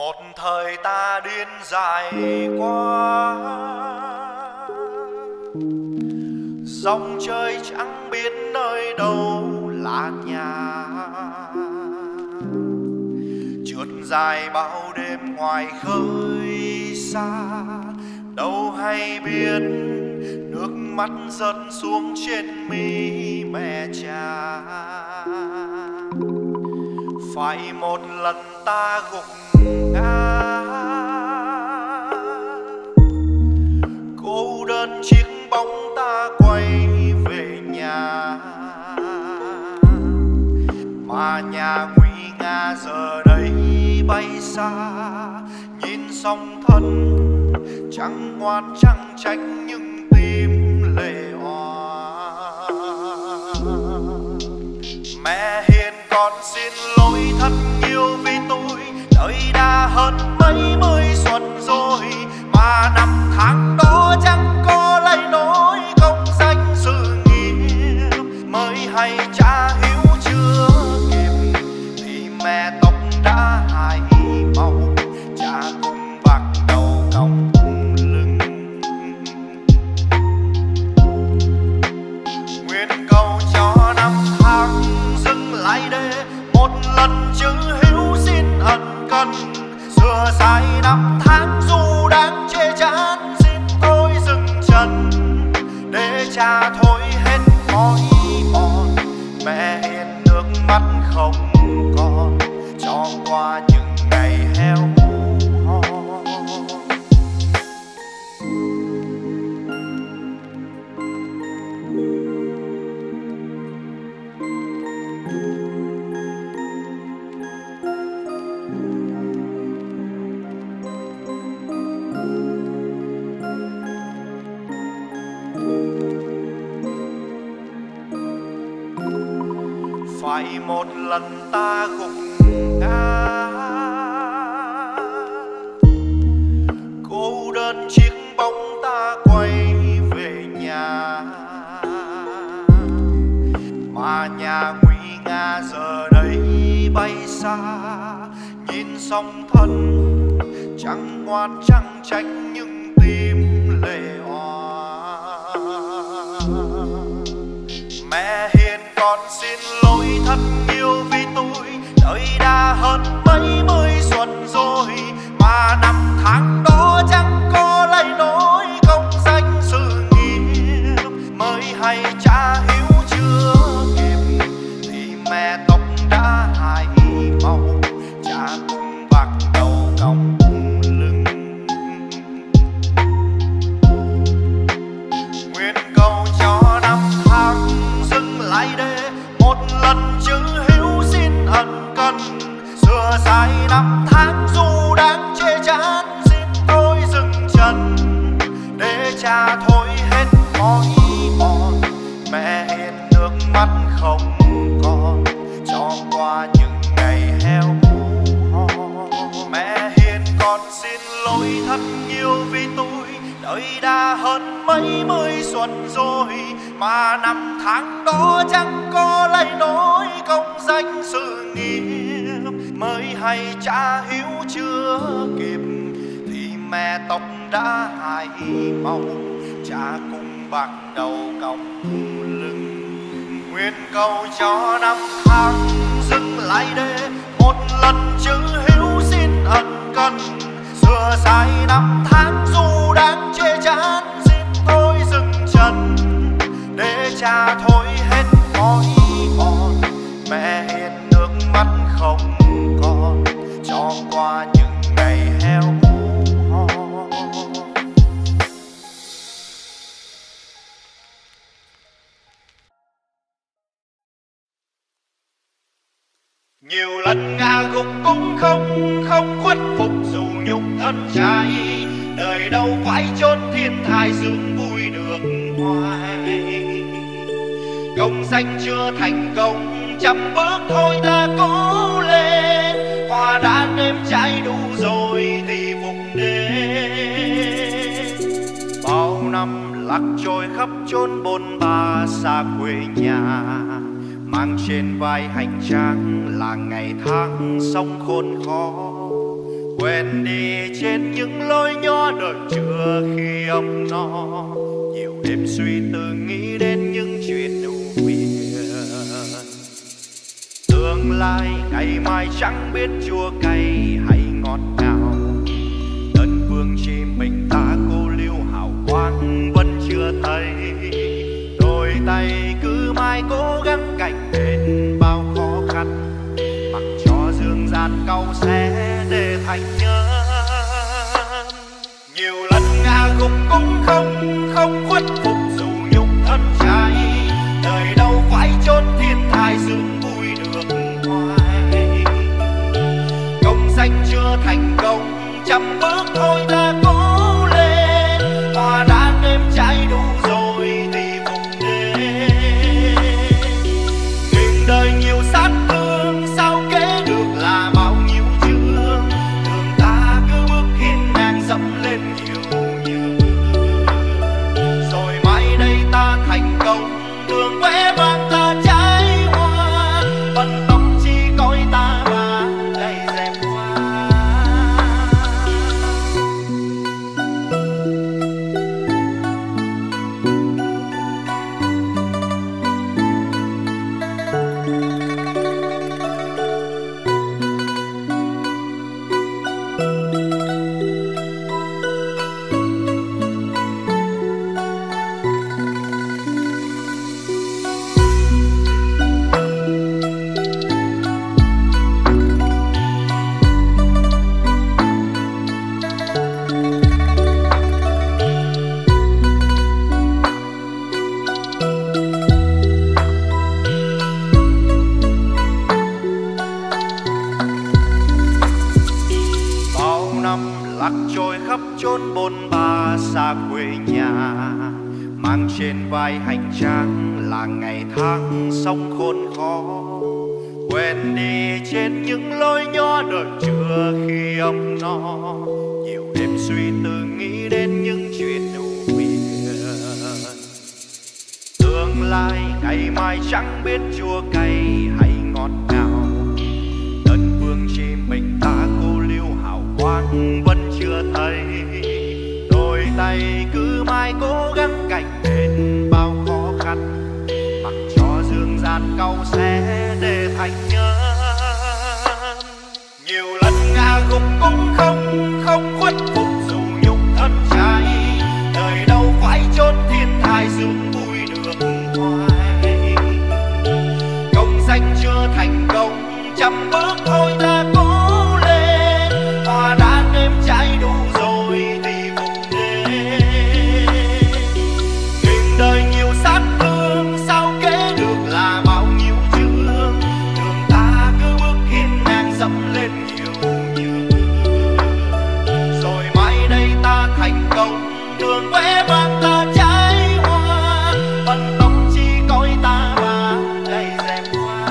Một thời ta điên dại qua, dòng chơi chẳng biết nơi đâu là nhà. Trượt dài bao đêm ngoài khơi xa, đâu hay biết nước mắt rớt xuống trên mi mẹ cha. Phải một lần ta gục ngã, cô đơn chiếc bóng ta quay về nhà. Mà nhà nguy nga giờ đây bay xa, nhìn song thân chẳng ngoan chẳng tránh nhưng tim lệ òa. Mẹ hiền con xin lỗi thật nhiều vì tôi đời đã hơn mấy mươi xuân rồi, mà năm tháng đó chẳng có lấy nỗi công danh sự nghiệp. Mới hay cha hiếu chưa kịp thì mẹ tóc đã hai màu, cha cùng bạc đầu còng lưng. Nguyện cầu cho năm tháng dừng lại để một lần chữ hiếu xin ân cần. Xưa dài năm tháng dù đang chê chán, xin tôi dừng chân để cha thôi hết mỏi mòn. Mẹ hiền nước mắt không còn cho qua những ngày heo hò. Phải một lần ta gục ngã, cô đơn chiếc bóng ta quay về nhà. Mà nhà nguy nga giờ đây bay xa, nhìn song thân chẳng ngoan chẳng tránh nhưng tim lệ òa. Mẹ hiền con xin lỗi thật nhiều vì tôi đời đã hơn mấy mươi xuân rồi, mà năm tháng đó chẳng có lấy nỗi công danh sự nghiệp. Mới hay cha hiếu chưa kịp thì mẹ tóc đã hai màu, cha cùng bạc đầu còng lưng. Nguyện cầu cho năm tháng dừng lại để một lần chữ hiếu xin ân cần. Xưa dài năm tháng dù đang chê chán, xin tôi dừng chân để cha thôi hết mỏi mòn. Mẹ hiền nước mắt không còn cho qua những ngày heo hò. Mẹ hiền con xin lỗi thật nhiều vì tôi đời đã hơn mấy mươi xuân rồi, mà năm tháng đó chẳng có lấy nỗi công danh sự nghiệp. Mới hay cha hiếu chưa kịp thì mẹ tóc đã hai màu, cha cùng bạc đầu còng lưng. Nguyện cầu cho năm tháng dừng lại để một lần chữ hiếu xin ân cần. Xưa dài năm tháng dù đang chê chán, xin tôi dừng chân để cha thôi hết mỏi mòn. Mẹ hiền nước mắt không còn cho qua những ngày heo hò. Nhiều lần ngã gục cũng không khuất phục dù nhục thân trai. Đời đâu phải chốn thiên thai dưỡng vui được hoài. Công danh chưa thành công, chậm bước thôi ta cố lên. Hoa đã nếm trái đủ rồi thì phục đến. Bao năm lạc trôi khắp chốn bôn ba xa quê nhà, mang trên vai hành trang là ngày tháng sống khốn khó. quên đi trên những lối nhỏ đời chưa khi ấm no. Nhiều đêm suy tư nghĩ đến những chuyện ưu phiền. Tương lai ngày mai chẳng biết chua cay hay ngọt ngào. Đơn phương chỉ mình ta cô liêu hào quang vẫn chưa thấy. Đôi tay cứ mãi cố gắng cạnh bên bao khó khăn, mặc cho dương gian cau xé để thành nhân. Nhiều lần ngã gục cũng không khuất phục dù nhục thân trai. Đời đâu phải chốn thiên thai sướng vui được hoài. Công danh chưa thành công, trăm bước thôi ta cố lên. Hoa đã nếm trái đủ rồi thì vùng đến. Nghìn đời nhiều sát thương sao kể được là bao nhiêu chương. Đường ta cứ bước hiên ngang dẫm lên nhiều nhường. Rồi mai đây ta thành công, đường vẽ vang ta trái hoa. Bận tâm chi coi ta mà đầy dèm hoa. Lạc trôi khắp chốn bôn ba xa quê nhà, mang trên vai hành trang là ngày tháng sống khốn khó. Quên đi trên những lối nhỏ đời chưa khi ấm no. Nhiều đêm suy tư nghĩ đến những chuyện ưu phiền. Tương lai ngày mai chẳng biết chua cay hay ngọt ngào. Đơn phương chỉ mình ta cô liêu hào quang vẫn chưa thấy. Đôi tay cứ mãi cố gắng cạnh bên bao khó khăn, mặc cho dương gian cau xé để thành nhân. Nhiều lần ngã gục cũng không khuất phục dù nhục thân trai. Đời đâu phải chốn thiên thai sướng vui được hoài. Công danh chưa thành công, trăm bước thôi ta cố lên. Hoa đã nếm trái đủ rồi thì vùng đến. Nghìn đời nhiều sát thương sao kể được là bao nhiêu chương. Đường ta cứ bước hiên ngang dẫm lên nhiều nhường. Rồi mai đây ta thành công, đường vẽ vang ta trái hoa. Bận tâm chi coi ta mà đầy dèm hoa.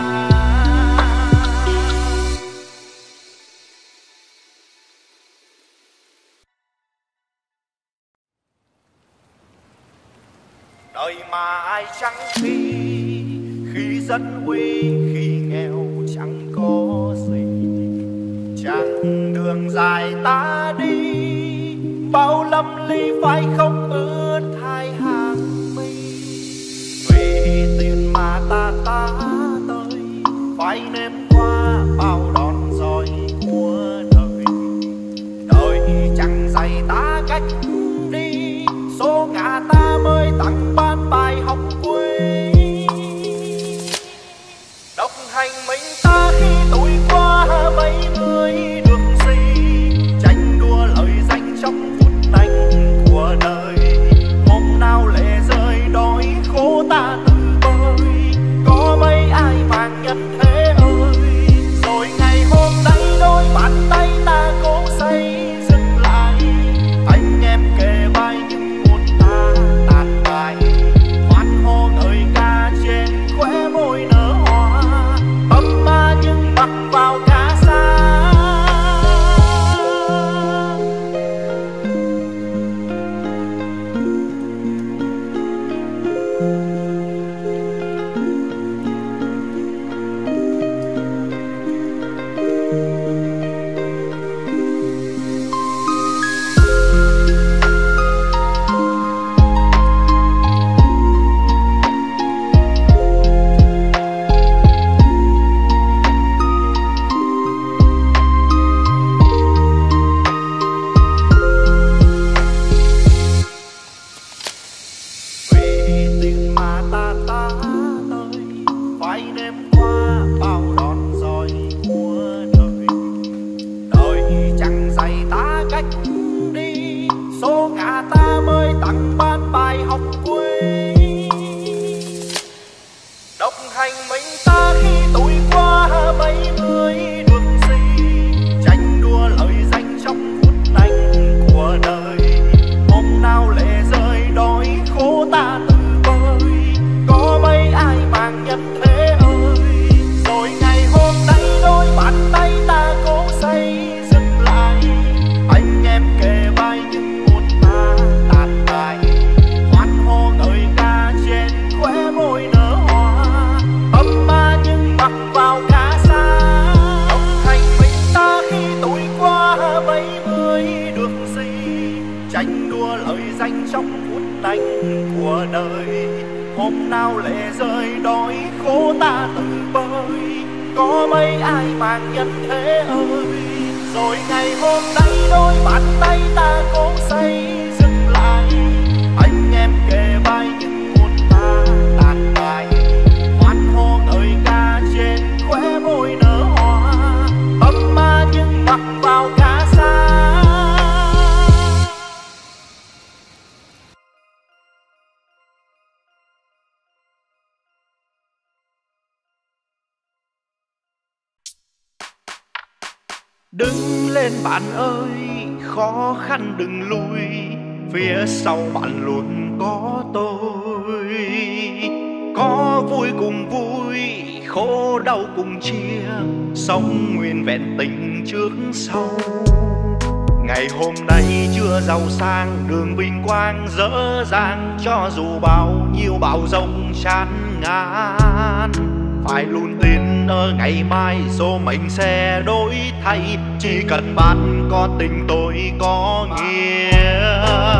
Đời mà ai chẳng khi dân uy, khi nghèo chẳng có gì. Chặng đường dài ta đi, bao lâm ly phải không ướt hai hàng mi. Vì tiền mà ta tới, phải nếm qua bao đòn roi của đời. Đời chẳng dạy ta cách đi, số ngã ta mới tặng ban bài học quý. Độc hành mình ta khi tuổi qua mấy người được gì. Tranh đua lời danh trong phút tanh của đời. Hôm nào lệ rơi đói khổ ta tự bơi. Có mấy ai vàng nhân thế ơi. Rồi ngày hôm nay đôi bàn tay ta cố xây dựng lại. Anh em kề vai nhưng muốn ta tàn bại. Hoan hô ngợi ca trên khóe môi nở hoa. Tâm ma nhưng mặc sao lệ rơi đói khổ ta tự bơi, có mấy ai mang nhân thế ơi. Rồi ngày hôm nay đôi bàn tay ta cố xây dựng lại, anh em kề vai những muôn ta tàn bại. Hoan hô ngợi ca trên khóe môi nở hoa, tâm ma nhưng mặc vào ca xa. Đứng lên bạn ơi, khó khăn đừng lùi, phía sau bạn luôn có tôi. Có vui cùng vui, khổ đau cùng chia, sống nguyên vẹn tình trước sau. Ngày hôm nay chưa giàu sang, đường vinh quang dở dang, cho dù bao nhiêu bão giông chán ngàn. Phải luôn tin ở ngày mai, số mệnh sẽ đổi thay, chỉ cần bạn có tình tôi có nghĩa.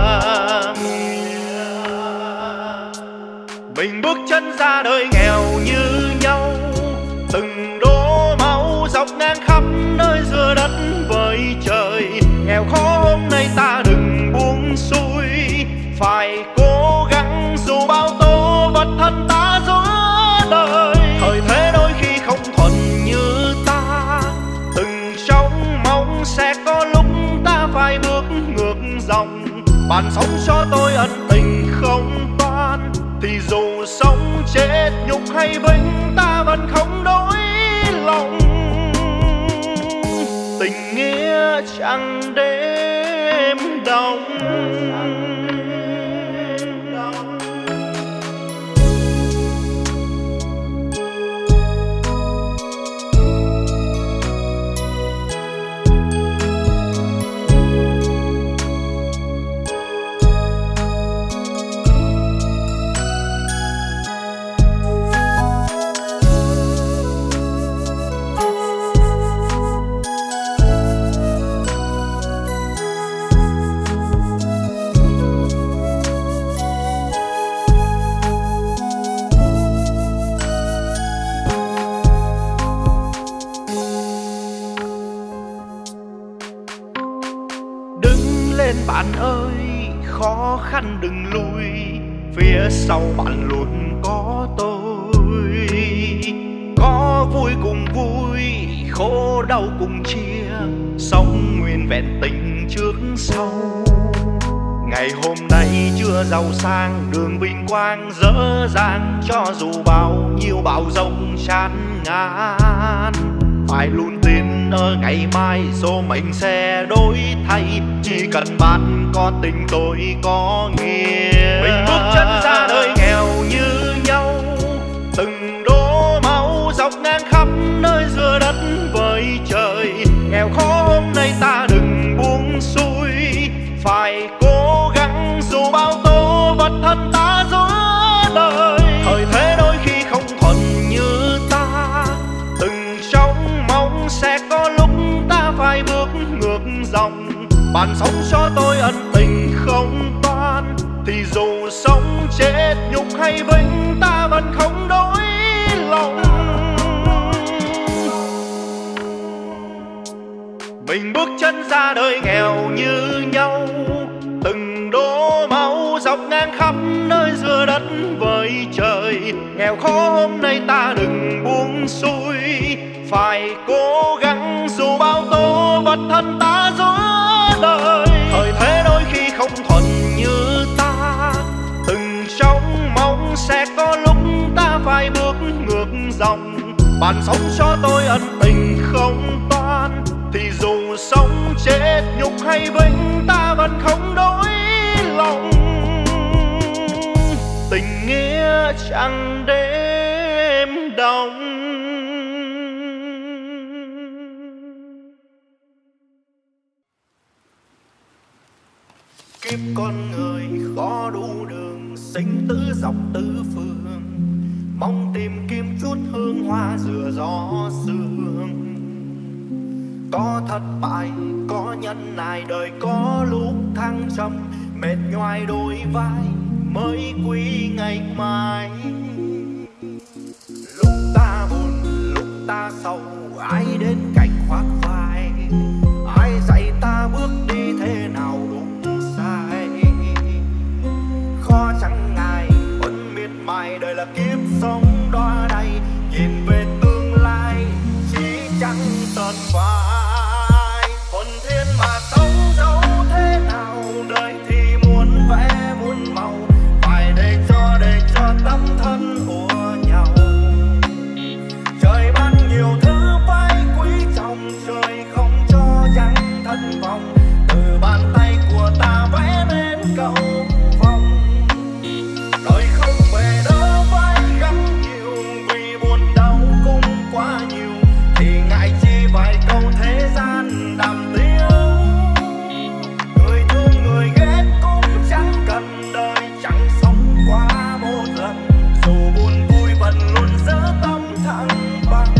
Mình bước chân ra đời nghèo như nhau, từng đổ máu dọc ngang khắp nơi giữa đất với trời. Nghèo khó hôm nay ta đừng buông xuôi, phải cố gắng dù bao tố vật thân ta giữa đời. Thời thế đôi khi không thuận như ta, từng trông mong sẽ có lúc ta phải bước ngược dòng. Bạn sống cho tôi ân tình không toan, thì dù sống chết nhục hay vinh ta vẫn không đổi lòng. Tình nghĩa chẳng đêm đông, bạn ơi, khó khăn đừng lùi, phía sau bạn luôn có tôi. Có vui cùng vui, khổ đau cùng chia, sống nguyên vẹn tình trước sau. Ngày hôm nay chưa giàu sang, đường vinh quang dở dang, cho dù bao nhiêu bão giông chán ngàn. Phải luôn tin ở ngày mai, số mệnh sẽ đổi thay, chỉ cần bạn có tình tôi có nghĩa. Mình bước chân ra đời nghèo như nhau, từng đổ máu dọc ngang khắp nơi giữa đất với trời. Nghèo khó hôm nay ta đừng buông xuôi, phải cố gắng dù bao tố vật thân ta giữa đời. Thời thế đôi khi không thuận như ta, từng trông mong sẽ có lúc ta phải bước ngược dòng. Bạn sống cho tôi ân tình không toan, thì dù sống chết nhục hay vinh ta vẫn không đổi lòng. Mình bước chân ra đời nghèo như nhau, từng đổ máu dọc ngang khắp nơi giữa đất với trời. Nghèo khó hôm nay ta đừng buông xuôi, phải cố gắng dù bao tố vật thân ta giữa đời. Thời thế đôi khi không thuận như ta, từng trông mong sẽ có lúc ta phải bước ngược dòng. Bạn sống cho tôi ân tình không toan, thì dù sống chết nhục hay vinh ta vẫn không đổi lòng. Tình nghĩa chẳng đêm đông. Kiếp con người khó đủ đường, sinh tử dọc tứ phương, mong tìm kiếm chút hương hoa rửa gió sương. Có thất bại, có nhân nại, đời có lúc thăng trầm, mệt nhoài đôi vai mới quý ngày mai. ta sầu, ai đến cạnh khoác vai, ai dạy ta bước đi thế nào đúng sai. Khó chẳng ngại vẫn miệt mài đời là kiếp sống đọa đầy, nhìn về tương lai chỉ chẳng tận vai. Thuần thiên mà sống dẫu thế nào, đời thì muốn vẽ muốn màu, phải để cho tâm thân ùa nhau. Trời ban nhiều thứ phải quý trọng, trời không cho chẳng thân vọng, từ bàn tay của ta vẽ nên cầu vồng. Đời không bề đỡ phải gắng nhiều, vì buồn đau cũng quá nhiều, thì ngại chi vài câu thế gian đàm tiếu. Người thương người ghét cũng chẳng cần, đời chẳng sống quá một lần, dù buồn vui vẫn luôn giữ tâm thăng bằng.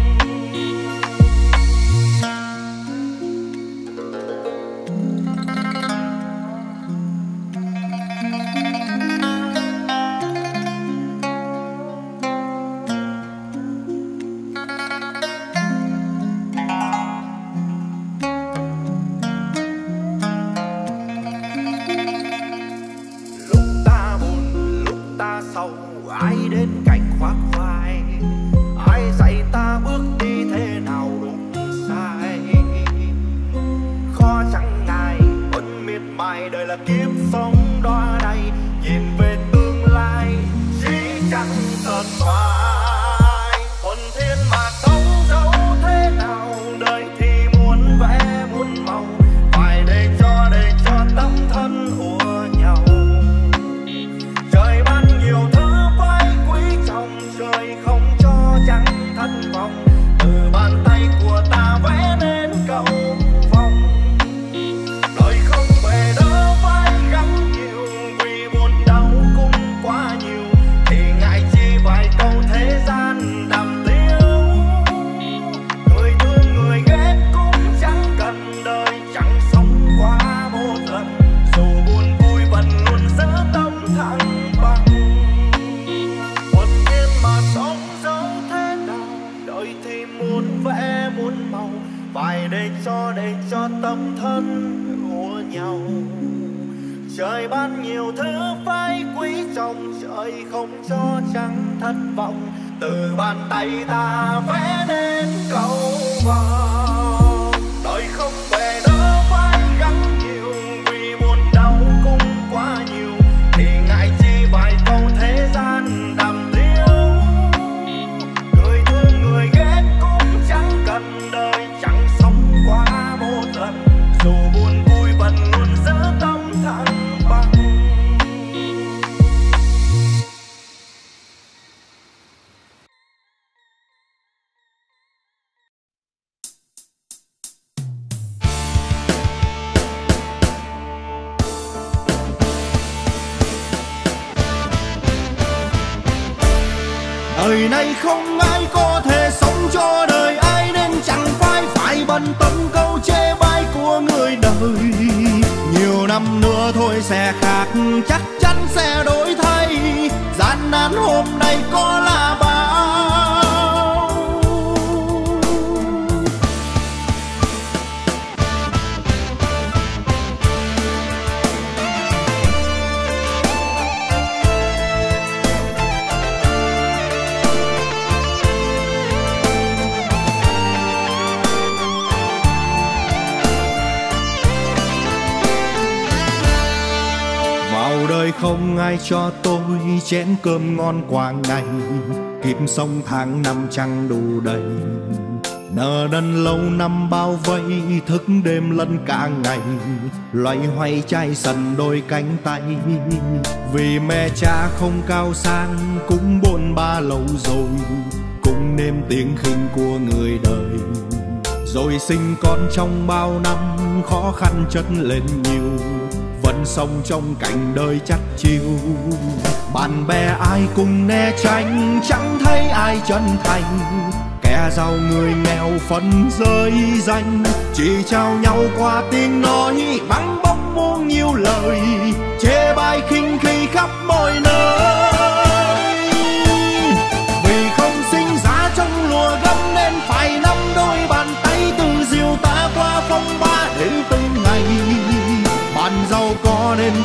Lúc ta buồn, lúc ta sầu, ai đến cạnh khoác vai, ai dạy ta bước đi thế nào đúng sai. Khó chẳng ngại vẫn miệt mài đời là kiếp sống đọa đầy, nhìn về tương lai chỉ chẳng tận vai. Thuần thiên mà sống dẫu thế nào, đời thì muốn vẽ muốn màu, phải để cho tâm thân ùa nhau. Trời ban nhiều thứ phải quý trọng, trời không cho chẳng thân vọng, từ bàn tay của ta vẽ nên cầu vồng. Đời không bề đỡ phải gắng nhiều, vì buồn đau cũng quá nhiều, thì ngại chi vài câu thế gian đàm tiếu. Người thương người ghét cũng chẳng cần, đời chẳng sống quá một lần, dù buồn vui vẫn luôn giữ tâm thăng bằng. Thuần thiên mà sống dẫu thế nào, đời thì muốn vẽ muốn màu, phải để cho tâm thân ùa nhau. Trời ban nhiều thứ phải quý trọng, trời không cho chẳng thất vọng, từ bàn tay ta vẽ nên cầu vồng. Đời không bề đỡ phải gắng nhiều, vì buồn đau cũng quá nhiều, thì ngại chi vài câu thế gian đàm tiếu. Người thương người ghét cũng chẳng cần, đời chẳng sống quá một lần, dù buồn vui vẫn luôn giữ tâm thăng bằng. Đời này không ai có thể sống cho đời ai, nên chẳng phải bận tâm câu chê bai của người đời. Nhiều năm nữa thôi sẽ khác, chắc chắn sẽ đổi thay, gian nan hôm nay có là bao. Đời không ai cho tôi chén cơm ngon qua ngày, kịp sống tháng năm chẳng đủ đầy. Nợ nần lâu năm bao vây, thức đêm lẫn cả ngày, loay hoay chai sần đôi cánh tay. Vì mẹ cha không cao sang, cũng bôn ba lâu rồi, cũng nếm tiếng khinh của người đời. Rồi sinh con trong bao năm, khó khăn chất lên nhiều, vẫn sống trong cảnh đời chắc chiêu. Bạn bè ai cùng né tránh, chẳng thấy ai chân thành. Kẻ giàu người nghèo phân rơi danh, chỉ trao nhau qua tiếng nói vắng bóng muôn nhiều lời, chê bai khinh khi khắp mọi nơi. Vì không sinh ra trong lùa gấm nên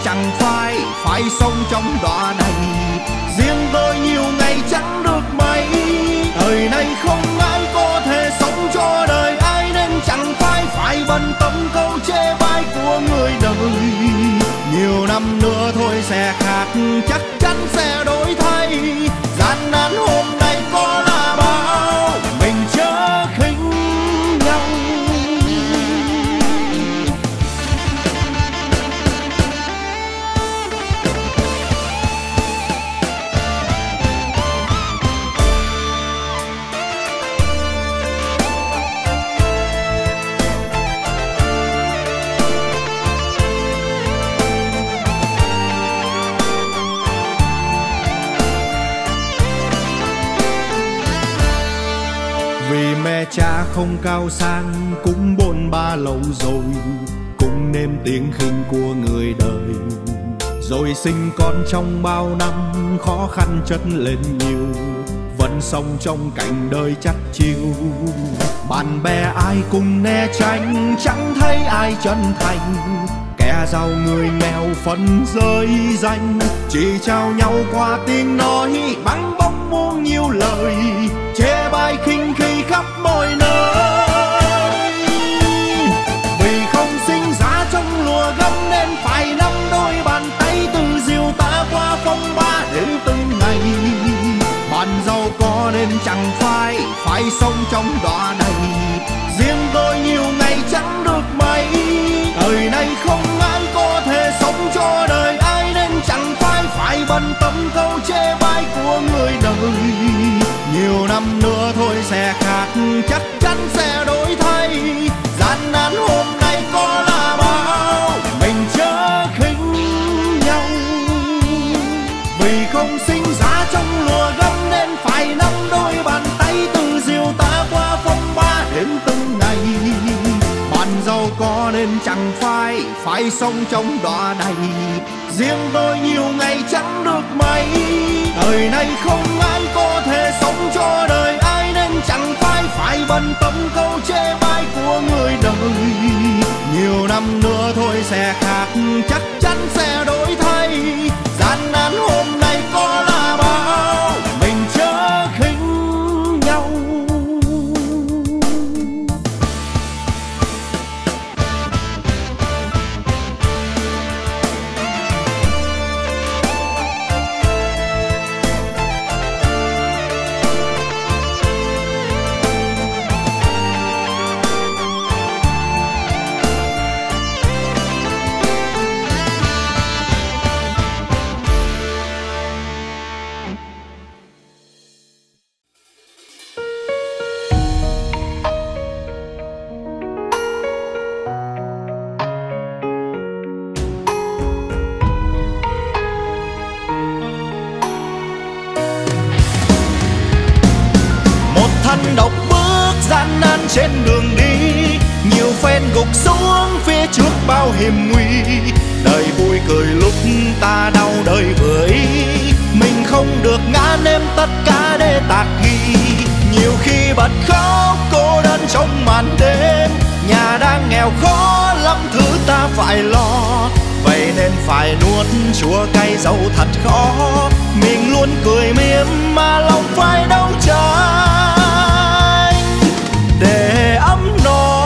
chẳng phải sống trong đọa này. Riêng tôi nhiều ngày chẳng được mấy, đời này không ai có thể sống cho đời ai, nên chẳng phải bận tâm câu chê bai của người đời. Nhiều năm nữa thôi sẽ khác, chắc chắn sẽ đổi thay. Gian nan hôm nay có là bao, mình chớ khinh nhau. Vì mẹ cha không cao sang, cũng bôn ba lâu rồi, cũng nếm tiếng khinh của người đời. Rồi sinh con trong bao năm, khó khăn chất lên nhiều, vẫn sống trong cảnh đời chắc chiêu. Bạn bè ai cùng né tránh, chẳng thấy ai chân thành. Kẻ giàu người nghèo phân giới danh, chỉ trao nhau qua tiếng nói, bắn bóng muôn nhiều lời, chê bai khinh khi khắp mọi nơi. Vì không sinh ra trong lùa gấm nên phải nắm đôi bàn tay, từ diều ta qua phong ba đến từng ngày. Bạn giàu có nên chẳng phải sống trong đọa này. Riêng tôi nhiều ngày chẳng được mấy, đời này không ai có thể sống cho đời ai, nên chẳng phải bận tâm câu chê bai của người đời. Nhiều năm nữa thôi sẽ khác, chắc chắn sẽ đổi thay. Gian nan hôm nay có là bao, mình chớ khinh nhau. Vì không sinh ra trong lùa gấm nên phải nắm đôi bàn tay, từ diều ta qua phong ba đến từng ngày. Bạn giàu có nên chẳng phải sống trong đọa này. Riêng tôi nhiều ngày chẳng được mấy, đời này không ai có thể sống cho đời ai, nên chẳng phải bận tâm câu chê bai của người đời. Nhiều năm nữa thôi sẽ khác, chắc chắn sẽ đổi thay. Gian nan hôm nay có là bao, mình chớ khinh nhau. Độc bước gian nan trên đường đi, nhiều phen gục xuống phía trước bao hiểm nguy. Đời vui cười lúc ta đau đời với, mình không được ngã ném tất cả để tạc ghi. Nhiều khi bật khóc cô đơn trong màn đêm, nhà đang nghèo khó lắm thứ ta phải lo. Vậy nên phải nuốt chua cay dẫu thật khó, mình luôn cười mỉm mà lòng phải đấu tranh để ấm no.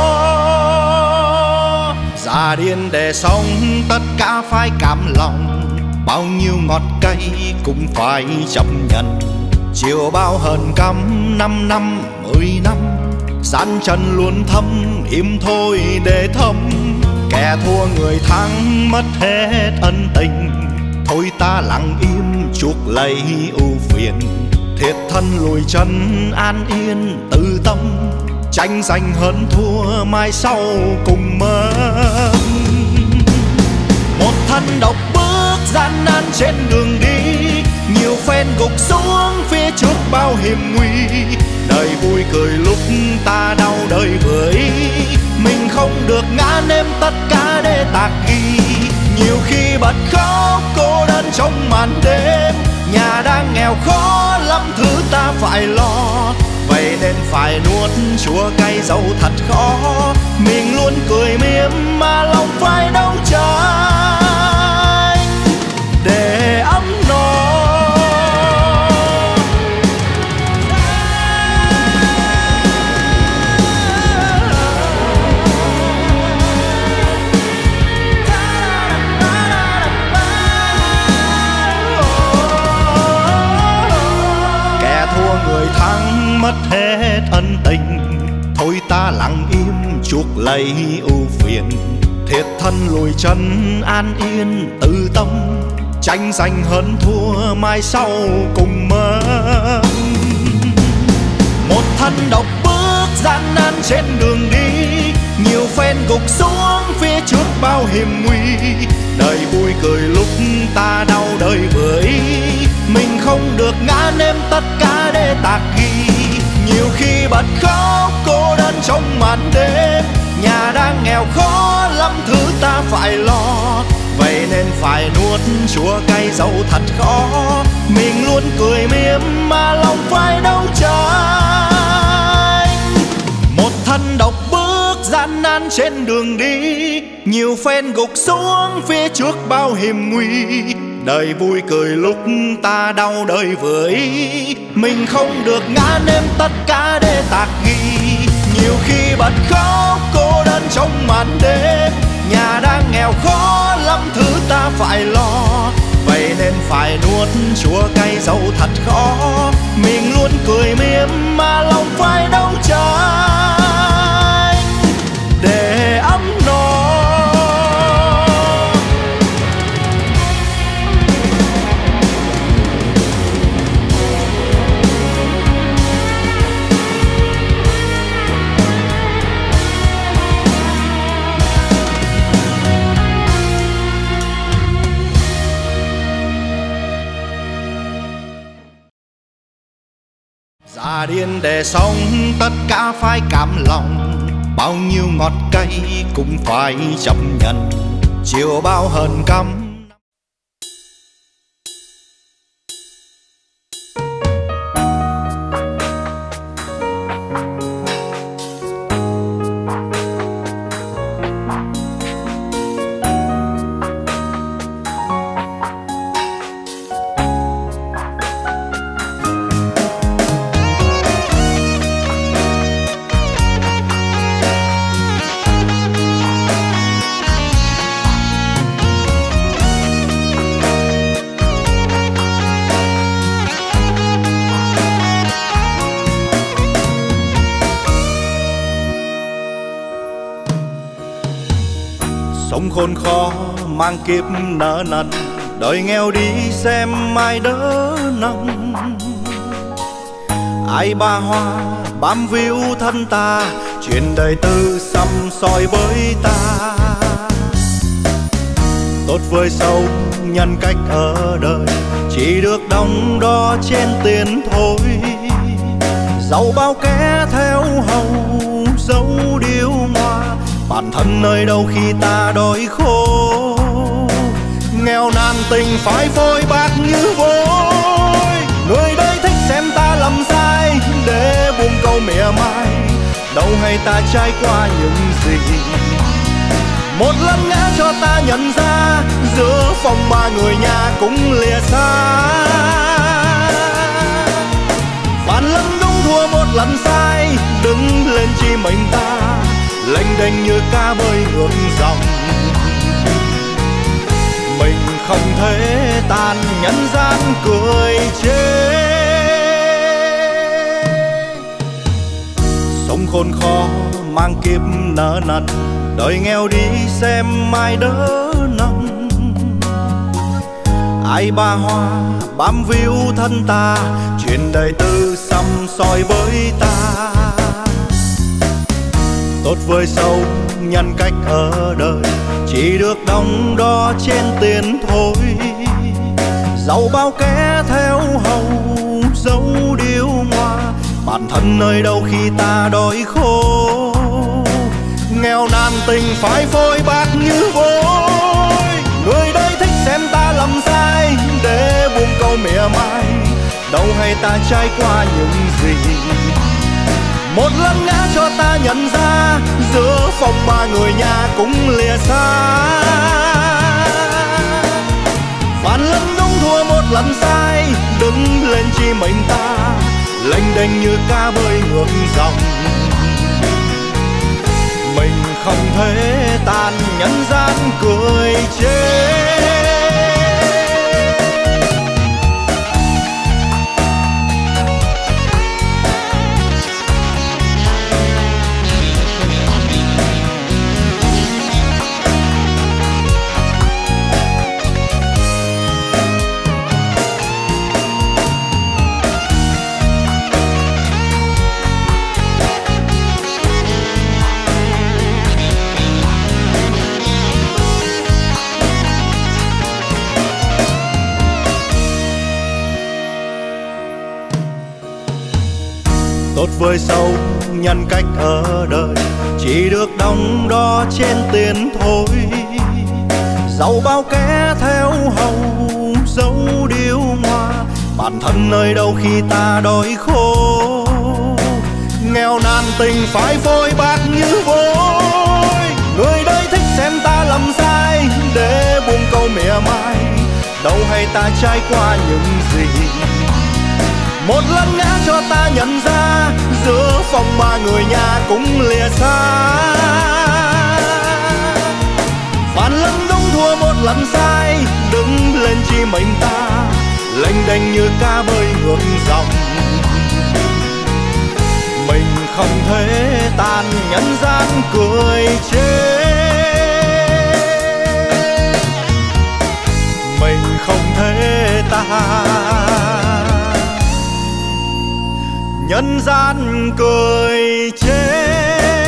Già điên để sống tất cả phải cảm lòng, bao nhiêu ngọt cay cũng phải chấp nhận. Chiều bao hờn căm 5 năm 10 năm, gian chân luôn thâm im thôi để thấm. Kẻ thua người thắng mất hết ân tình, thôi ta lặng im chuốc lấy ưu phiền. Thiệt thân lùi chân an yên tự tâm, tranh giành hơn thua mai sau cùng mất. Một thân độc bước gian nan trên đường đi, nhiều phen gục xuống phía trước bao hiểm nguy. Đời vui cười lúc ta đau đời với, mình không được ngã ném tất cả để tạc ghi. Nhiều khi bật khóc cô đơn trong màn đêm, nhà đang nghèo khó lắm thứ ta phải lo. Vậy nên phải nuốt chua cay dẫu thật khó, mình luôn cười mỉm mà lòng phải đấu tranh ta lặng im chuộc lấy ưu phiền, thiệt thân lùi chân an yên tự tâm, tranh giành hơn thua mai sau cùng mất. Một thân độc bước gian nan trên đường đi, nhiều phen gục xuống phía trước bao hiểm nguy. Đời vui cười lúc ta đau đời với, mình không được ngã ném tất cả để tạc ghi. Nhiều khi bật khóc cô đơn trong màn đêm, nhà đang nghèo khó lắm thứ ta phải lo. Vậy nên phải nuốt chua cay dẫu thật khó, mình luôn cười mỉm mà lòng phải đấu tranh. Một thân độc bước gian nan trên đường đi, nhiều phen gục xuống phía trước bao hiểm nguy. Đời vui cười lúc ta đau đời với, mình không được ngã ném tất cả để tạc ghi. Nhiều khi bật khóc cô đơn trong màn đêm, nhà đang nghèo khó lắm thứ ta phải lo. Vậy nên phải nuốt chua cay dẫu thật khó, mình luôn cười mỉm mà lòng phải đấu tranh để ấm no. Già điên để sống tất cả phải cảm lòng, bao nhiêu ngọt cay cũng phải chấp nhận, chiều bao hờn căm. Sống khốn khó mang kiếp nợ nần, đời nghèo đi xem ai đỡ nâng. Ai ba hoa bám víu thân ta, chuyện đời tư xăm soi với ta. Tốt với xấu nhân cách ở đời, chỉ được đong đo trên tiền thôi. Dẫu bao kẻ theo hầu dấu điêu ngoa, bản thân nơi đâu khi ta đói khổ. Nghèo nàn tình phải phôi bạc như vôi, người đây thích xem ta lầm sai để buông câu mỉa mai. Đâu hay ta trải qua những gì, một lần ngã cho ta nhận ra, giữa phòng ba người nhà cũng lìa xa. Vạn lần đúng thua một lần sai, đứng lên chi mình ta, lênh đênh như cá bơi ngược dòng. Mình không thể tàn nhân gian cười chê. Sống khốn khó mang kiếp nợ nần, đời nghèo đi xem ai đỡ nâng. Ai ba hoa bám víu thân ta, chuyện đời tư xăm soi với ta. Tốt với xấu nhân cách ở đời, chỉ được đong đo trên tiền thôi. Dẫu bao kẻ theo hầu dấu điêu ngoa, bản thân nơi đâu khi ta đói khổ. Nghèo nàn tình phải phôi bạc như vôi, người đây thích xem ta lầm sai để buông câu mỉa mai. Đâu hay ta trải qua những gì, một lần ngã cho ta nhận ra, giữa phòng ba người nhà cũng lìa xa. Vạn lần đúng thua một lần sai, đứng lên chi mình ta, lênh đênh như cá bơi ngược dòng. Mình không thể tàn nhân gian cười chê. vơi sâu nhân cách ở đời, chỉ được đong đo trên tiền thôi. Dẫu bao kẻ theo hầu dấu điếu hoa, bản thân nơi đâu khi ta đói khô. Nghèo nàn tình phải vội bạc như vôi, người đời thích xem ta lầm sai để buông câu mỉa mai. Đâu hay ta trải qua những gì, một lần ngã cho ta nhận ra, giữa phòng ba người nhà cũng lìa xa. Vạn lần đúng thua một lần sai, đứng lên chi mình ta lênh đênh như cá bơi ngược dòng. Mình không thể tan nhân gian cười chết, mình không thể tan nhân gian cười chết.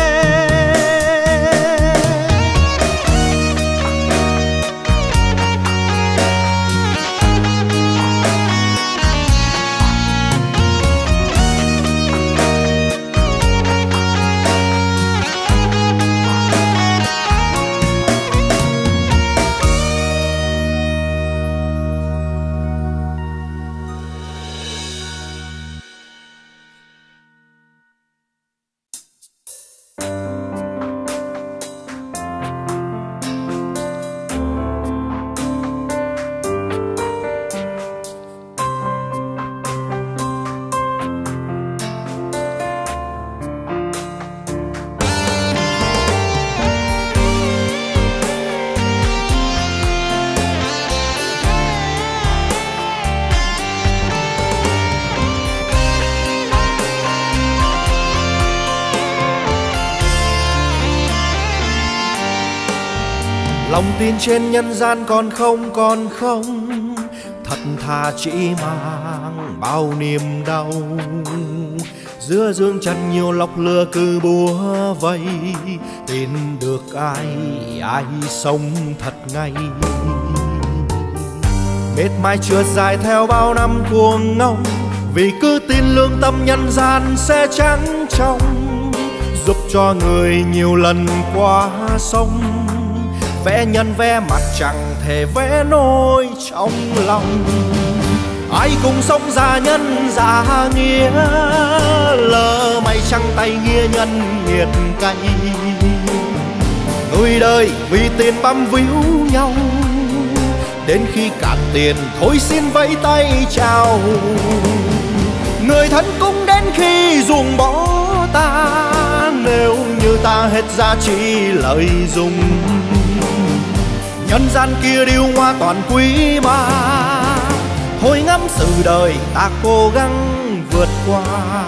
Lòng tin trên nhân gian còn không, thật thà chỉ mang bao niềm đau. Giữa dương trần nhiều lọc lừa cứ búa vây, tin được ai sống thật ngay. Mệt mỏi trượt dài theo bao năm cuồng ngông, vì cứ tin lương tâm nhân gian sẽ trắng trong, giúp cho người nhiều lần qua sông. Vẽ nhân vẽ mặt chẳng thể vẽ nỗi trong lòng, ai cùng sống giả nhân giả nghĩa, lỡ may trăng tay nghĩa nhân nghiệt cay. Người đời vì tiền băm víu nhau, đến khi cạn tiền thôi xin vẫy tay chào. Người thân cũng đến khi ruồng bỏ ta, nếu như ta hết giá trị lợi dụng. Nhân gian kia điêu hoa toàn quý mà, thôi ngắm sự đời ta cố gắng vượt qua.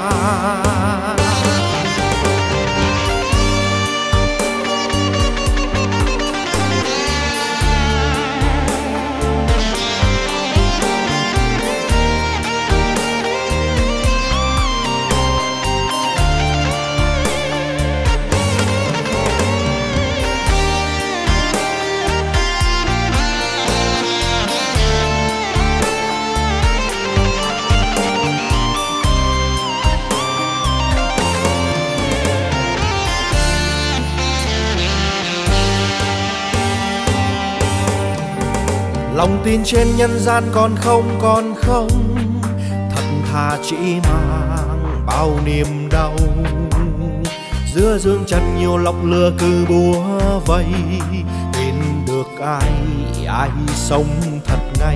Lòng tin trên nhân gian còn không, thật thà chỉ mang bao niềm đau. Giữa dương trần nhiều lọc lừa cứ búa vây, tin được ai sống thật ngay.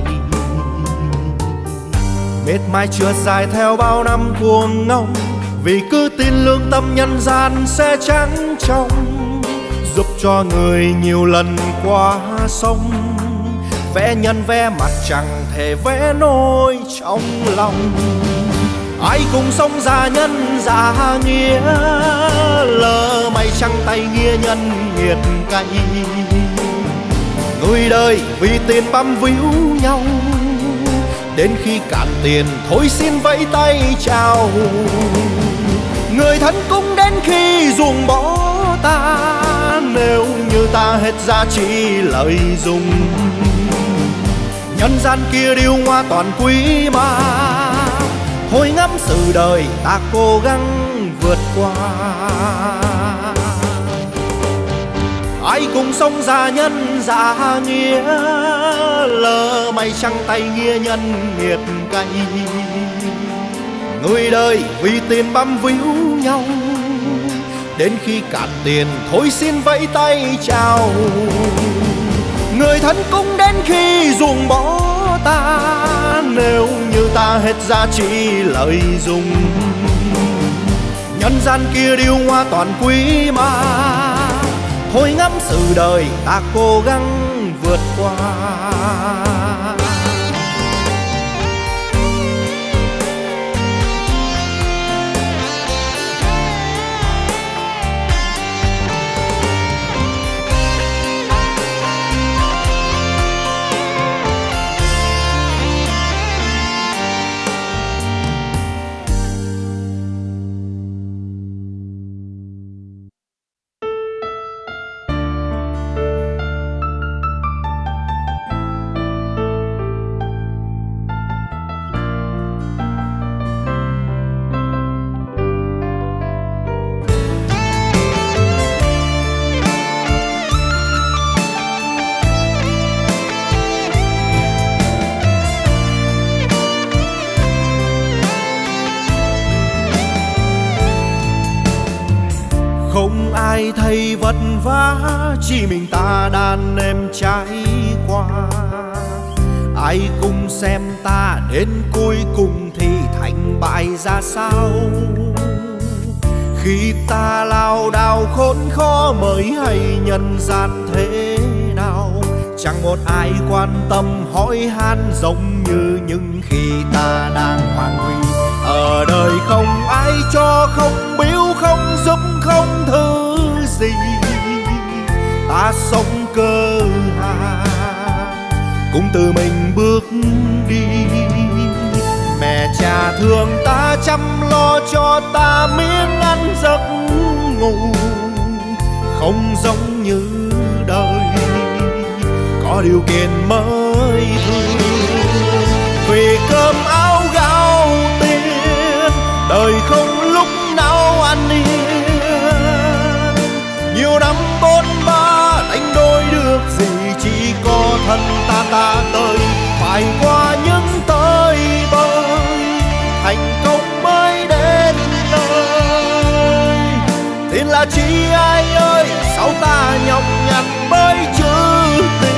Mệt mỏi trượt dài theo bao năm cuồng ngông, vì cứ tin lương tâm nhân gian sẽ trắng trong, giúp cho người nhiều lần qua sông. Vẽ nhân vẽ mặt chẳng thể vẽ nỗi trong lòng, ai cùng sống giả nhân giả nghĩa, lỡ may trăng tay nghĩa nhân nghiệt cay. Người đời vì tiền băm víu nhau, đến khi cạn tiền thôi xin vẫy tay chào. Người thân cũng đến khi ruồng bỏ ta, nếu như ta hết giá trị lợi dụng. Nhân gian kia điêu hoa toàn quý mà, thôi ngắm sự đời ta cố gắng vượt qua. Ai cùng sống gia nhân dạ nghĩa, lỡ may trăng tay nghĩa nhân nghiệt cay. Người đời vì tiền băm víu nhau, đến khi cạn tiền thôi xin vẫy tay chào. Người thân cũng đến khi ruồng bỏ ta, nếu như ta hết giá trị lợi dụng. Nhân gian kia điêu hoa toàn quý mà, thôi ngắm sự đời ta cố gắng vượt qua. Không ai thấy vất vả, chỉ mình ta đàn em trải qua. Ai cùng xem ta đến cuối cùng thì thành bại ra sao. Khi ta lao đao khốn khó mới hay nhân gian thế nào. Chẳng một ai quan tâm hỏi han giống như những khi ta đang hoàng huy. Ở đời không ai cho, không biếu, không giúp, không thứ gì. Ta sống cơ hà, cũng tự mình bước đi. Mẹ cha thương ta chăm lo cho ta miếng ăn giấc ngủ. Không giống như đời có điều kiện mới thương. Vì cơm áo gạo tiền, đời không lúc nào an yên. Nhiều năm bôn ba đánh đổi được gì, chỉ có thân ta tới. Phải qua những tới bơi, thành công mới đến nơi. Tiền là chi ai ơi, sao ta nhọc nhằn mới chữ tiền.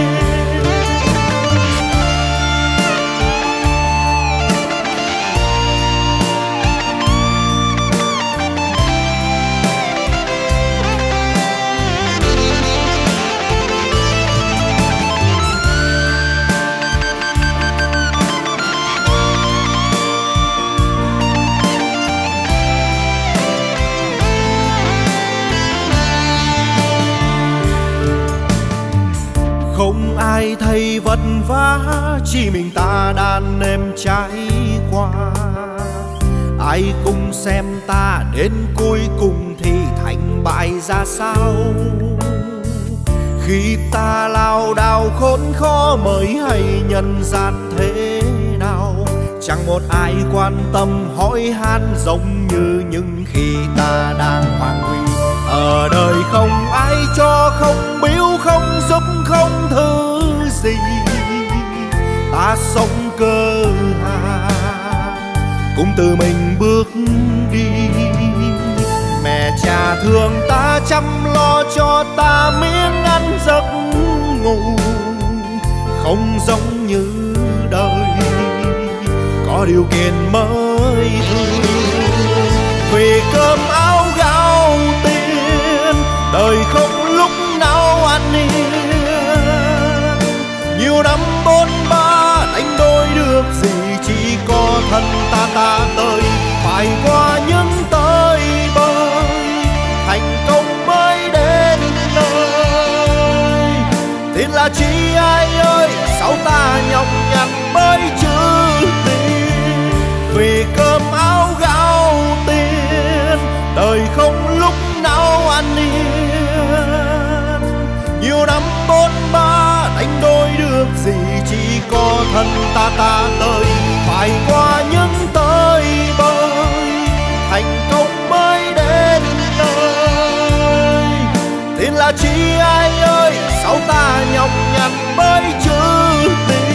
Không ai thấy vất vả, chỉ mình ta đàn em trải qua. Ai cùng xem ta đến cuối cùng thì thành bại ra sao. Khi ta lao đao khốn khó mới hay nhân gian thế nào. Chẳng một ai quan tâm hỏi han giống như những khi ta đang hoàng huy. Ở đời không ai cho, không biếu, không giúp, không thứ gì. Ta sống cơ hà, cũng tự mình bước đi. Mẹ cha thương ta chăm lo cho ta miếng ăn giấc ngủ. Không giống như đời có điều kiện mới thương. Vì cơm áo gạo tiền, đời không lúc nào an yên. Nhiều năm bôn ba đánh đổi được gì, chỉ có thân ta tới. Phải qua những tới bơi, thành công mới đến nơi. Tiền là chi ai ơi, sao ta nhọc nhằn mới chữ tiền. Vì cơm áo gạo tiền, đời không lúc nào an yên. Nhiều năm bôn ba đánh đổi được gì, chỉ có thân ta tới. Phải qua những tới bơi, thành công mới là chi ai ơi, sao ta nhọc nhằn mới chữ tình.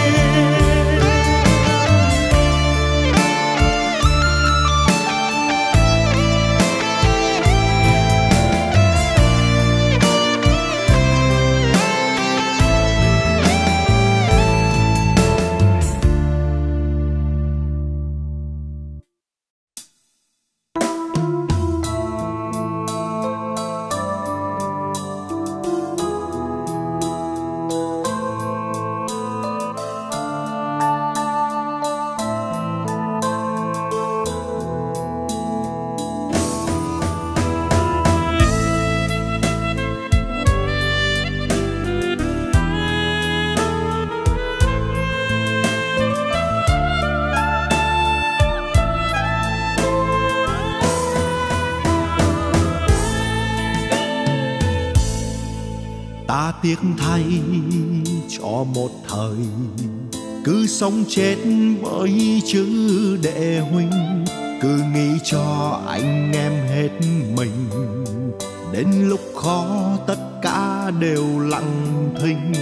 Ta tiếc thay cho một thời cứ sống chết với chữ đệ huynh, cứ nghĩ cho anh em hết mình, đến lúc khó tất cả đều lặng thinh.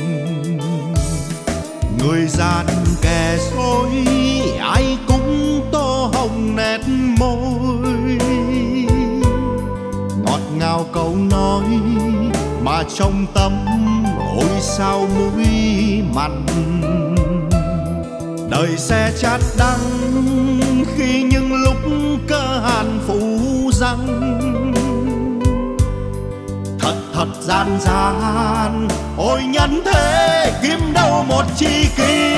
Người gian kẻ dối ai cũng tô hồng nét môi, ngọt ngào câu nói mà trong tâm ôi sao mũi mặn. Đời sẽ chát đắng khi những lúc cơ hàn phủ răng, thật gian gian ôi nhân thế kiếm đâu một tri kỷ.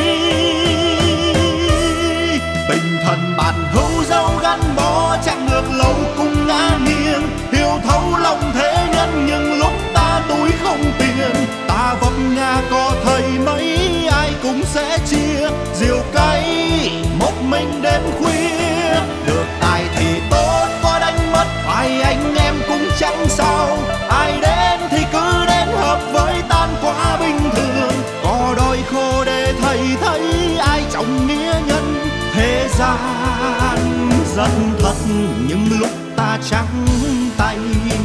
Tình thần bạn hữu dấu gắn bó chẳng ngược lâu cùng ngã nghiêng, hiểu thấu lòng thế nhân nhưng lúc ta túi không tiền. Ta vấp ngã có thầy mấy ai cũng sẽ chia, rượu cay một mình đêm khuya. Được tài thì tốt, có đánh mất phải anh em cũng chẳng sao. Ai đến thì cứ đến hợp với tan quá bình thường, có đôi khô để thầy thấy ai trọng nghĩa nhân. Thế gian rất thật những lúc ta trắng tay.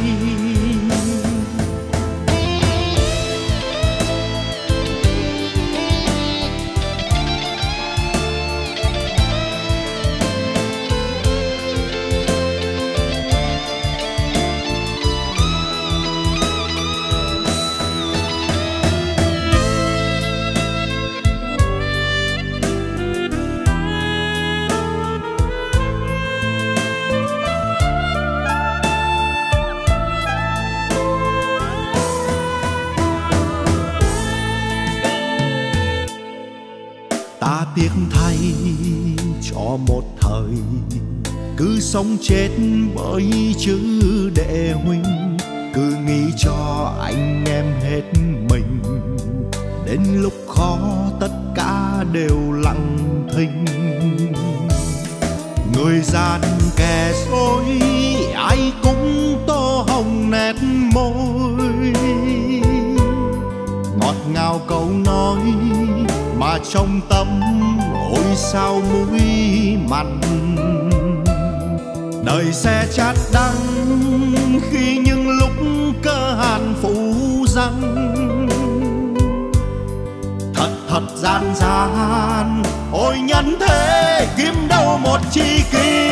Ta tiếc thay cho một thời cứ sống chết với chữ đệ huynh, cứ nghĩ cho anh em hết mình, đến lúc khó tất cả đều lặng thinh. Người gian kẻ dối ai cũng tô hồng nét môi, ngọt ngào câu nói mà trong tâm ôi sao mũi mặn. Đời sẽ chát đắng khi những lúc cơ hàn phủ răng, thật gian gian ôi nhân thế kiếm đâu một tri kỷ.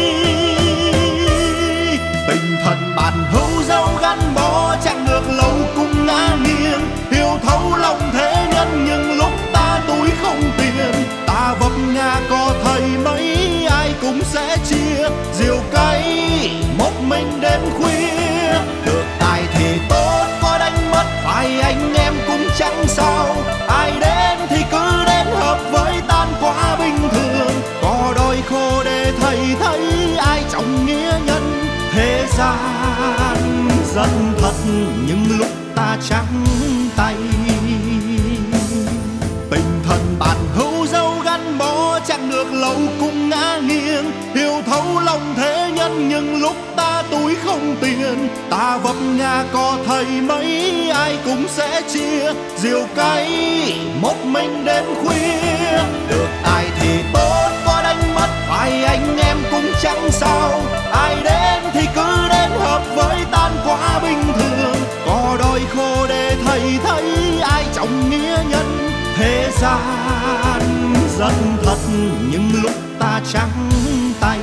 Tình thần bạn hữu dấu gắn bó chẳng ngược lâu cùng ngã nghiêng, hiểu thấu lòng thế nhân nhưng lúc ta túi không tiền. Ta vấp ngã có thầy mấy ai cũng sẽ chia, rượu cay một mình đêm khuya. Được tài thì tốt, có đánh mất phải anh em cũng chẳng sao. Ai đến thì cứ đến hợp với tan quá bình thường, có đôi khô để thầy thấy ai trọng nghĩa nhân. Thế gian rất thật những lúc ta trắng tay. Tình thần bạn hữu dấu gắn bó chẳng ngược lâu cùng ngã nghiêng, hiểu thấu lòng thế nhân nhưng lúc ta túi không tiền. Ta vấp ngã có thầy mấy ai cũng sẽ chia, rượu cay một mình đêm khuya. Được tài thì tốt, có đánh mất phải anh em cũng chẳng sao. Ai đến thì cứ đến hợp với tan quá bình thường, có đôi gian rất thật những lúc ta trắng tay.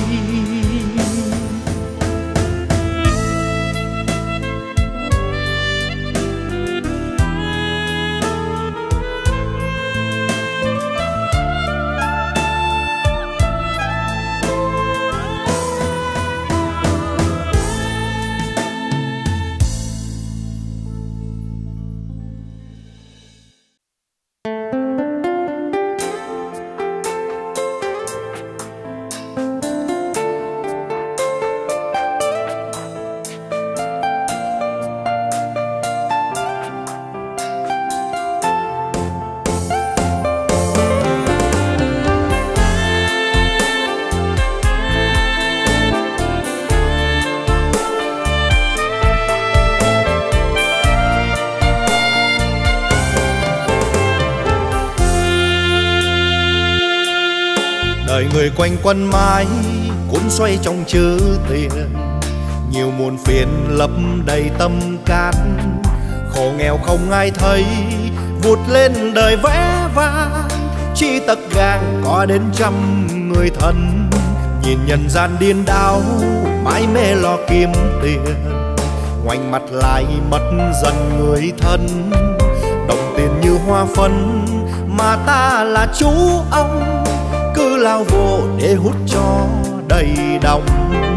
Đời người quanh quẩn mãi cuốn xoay trong chữ tiền, nhiều muôn phiền lấp đầy tâm can. Khổ nghèo không ai thấy, vụt lên đời vẽ vang. Chỉ tật gang có đến trăm người thân, nhìn nhân gian điên đảo mãi mê lo kiếm tiền. Ngoảnh mặt lại mất dần người thân, đồng tiền như hoa phân mà ta là chú ông, cứ lao vô để hút cho đầy đồng.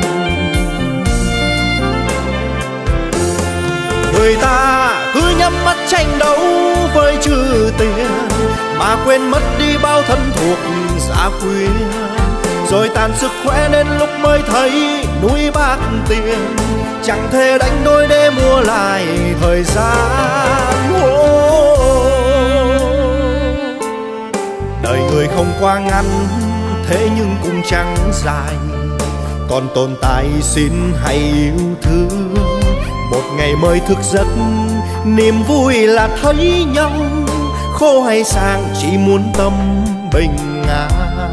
Người ta cứ nhắm mắt tranh đấu với chữ tiền, mà quên mất đi bao thân thuộc gia quyến. Rồi tàn sức khỏe đến lúc mới thấy núi bạc tiền, chẳng thể đánh đôi để mua lại thời gian. Đời người không quá ngắn, thế nhưng cũng chẳng dài, còn tồn tại xin hãy yêu thương. Một ngày mới thức giấc, niềm vui là thấy nhau, khổ hay sang chỉ muốn tâm bình an.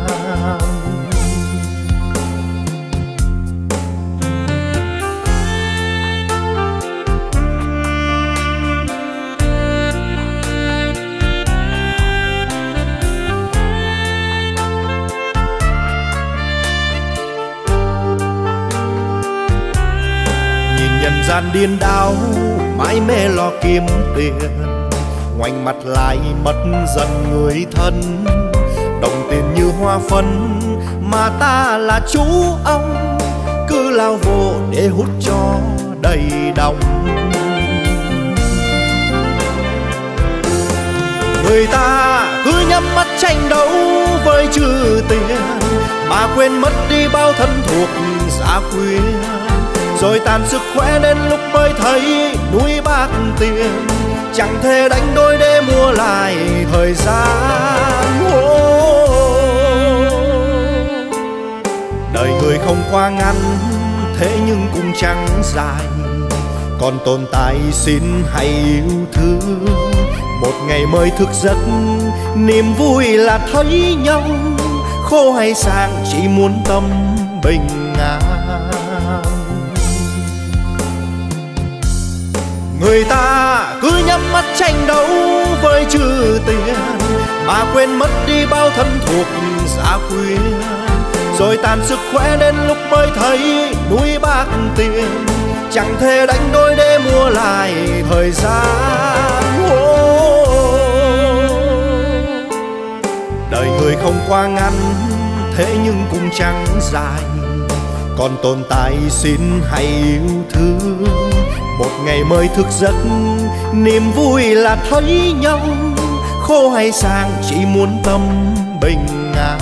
Nhân gian điên đảo mãi mê lo kiếm tiền, ngoảnh mặt lại mất dần người thân. Đồng tiền như hoa phân mà ta là chú ông, cứ lao vô để hút cho đầy đồng. Người ta cứ nhắm mắt tranh đấu với chữ tiền, mà quên mất đi bao thân thuộc gia quyến. Rồi tàn sức khỏe đến lúc mới thấy núi bạc tiền, chẳng thể đánh đôi để mua lại thời gian. Đời người không quá ngắn, thế nhưng cũng chẳng dài, còn tồn tại xin hãy yêu thương. Một ngày mới thức giấc, niềm vui là thấy nhau, khổ hay sang chỉ muốn tâm bình an. Người ta cứ nhắm mắt tranh đấu với chữ tiền, mà quên mất đi bao thân thuộc gia quyến. Rồi tàn sức khỏe đến lúc mới thấy núi bạc tiền, chẳng thể đánh đôi để mua lại thời gian. Đời người không quá ngắn, thế nhưng cũng chẳng dài, còn tồn tại xin hãy yêu thương. Một ngày mới thức giấc, niềm vui là thấy nhau, khổ hay sang chỉ muốn tâm bình an.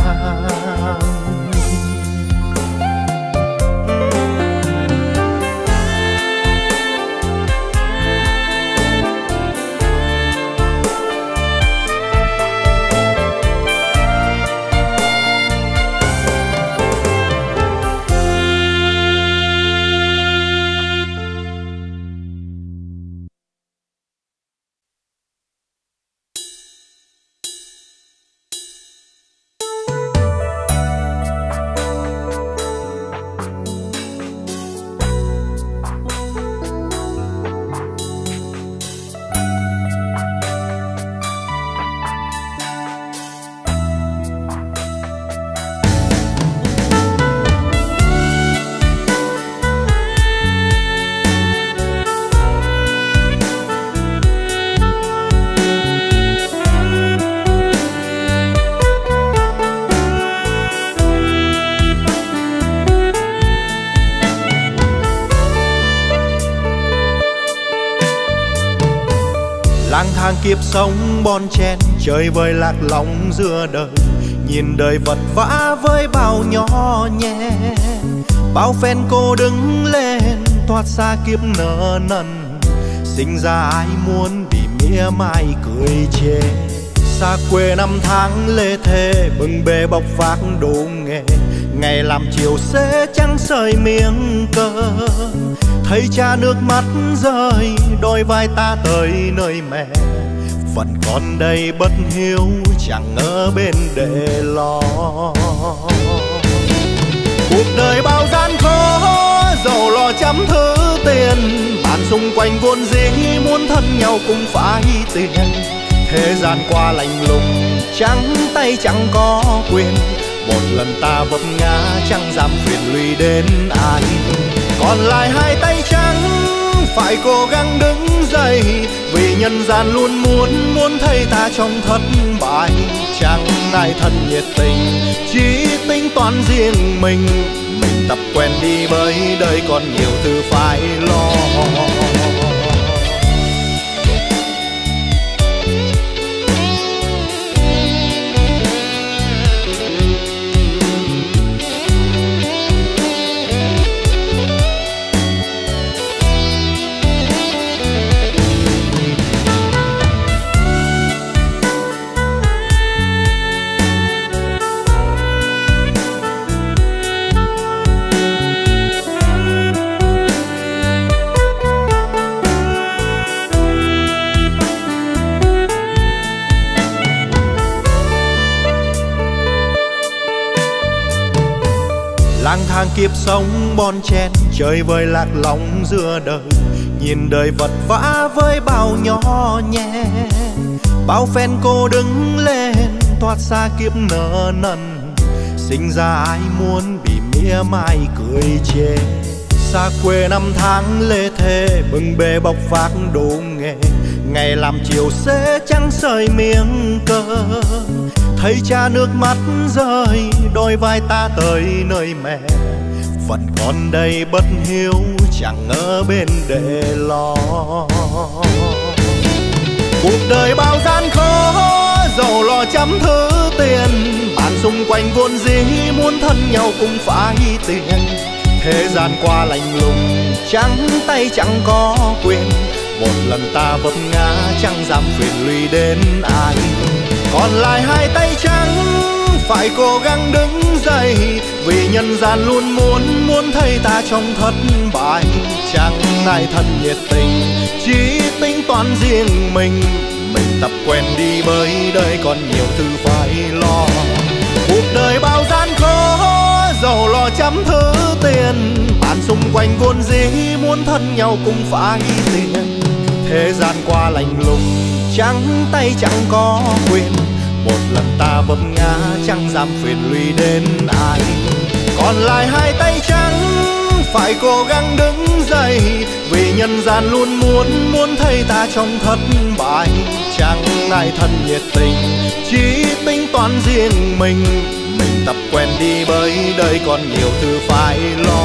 Lang thang kiếp sống bon chen, chơi vơi lạc lõng giữa đời, nhìn đời vật vã với bao nhỏ nhẹ. Bao phen cô đứng lên thoát xa kiếp nợ nần, sinh ra ai muốn vì mía mai cười chê. Xa quê năm tháng lê thê, bưng bê bọc vác đồ nghề, ngày làm chiều xế trắng sơi miếng cơm. Thấy cha nước mắt rơi, đôi vai ta tới nơi mẹ, vẫn còn đây bất hiếu chẳng ở bên để lo. Cuộc đời bao gian khó, giàu lo trăm thứ tiền, bạn xung quanh vốn dĩ muốn thân nhau cũng phải tiền. Thế gian qua lạnh lùng, trắng tay chẳng có quyền, một lần ta vấp ngã chẳng dám phiền lụy đến ai. Còn lại hai tay trắng, phải cố gắng đứng dậy, vì nhân gian luôn muốn thấy ta trong thất bại. Chẳng ai thân nhiệt tình, chỉ tính toán riêng mình tập quen đi bởi đời còn nhiều thứ phải lo. Lang thang kiếp sống bon chen, chơi vơi lạc lõng giữa đời, nhìn đời vật vã với bao nhỏ nhẹ. Bao phen cô đứng lên thoát xa kiếp nợ nần, sinh ra ai muốn vì mía mai cười chê. Xa quê năm tháng lê thê, bưng bê bọc vác đồ nghề, ngày làm chiều xế trắng sơi miếng cơm. Thấy cha nước mắt rơi, đôi vai ta tới nơi mẹ, vẫn còn đây bất hiếu chẳng ở bên để lo. Cuộc đời bao gian khó, giàu lo trăm thứ tiền, bạn xung quanh vốn dĩ muốn thân nhau cũng phải tiền. Thế gian qua lạnh lùng, trắng tay chẳng có quyền, một lần ta vấp ngã chẳng dám phiền lụy đến ai. Còn lại hai tay trắng, phải cố gắng đứng dậy, vì nhân gian luôn muốn thấy ta trong thất bại. Chẳng ai thân nhiệt tình, chỉ tính toán riêng mình tập quen đi bởi đời còn nhiều thứ phải lo. Cuộc đời bao gian khó, giàu lo trăm thứ tiền, bạn xung quanh vốn dĩ muốn thân nhau cũng phải tiền. Thế gian qua lạnh lùng, trắng tay chẳng có quyền, một lần ta vấp ngã chẳng dám phiền lụy đến ai. Còn lại hai tay trắng, phải cố gắng đứng dậy, vì nhân gian luôn muốn thấy ta trong thất bại. Chẳng ai thân nhiệt tình, chỉ tính toán riêng mình tập quen đi bởi đời còn nhiều thứ phải lo.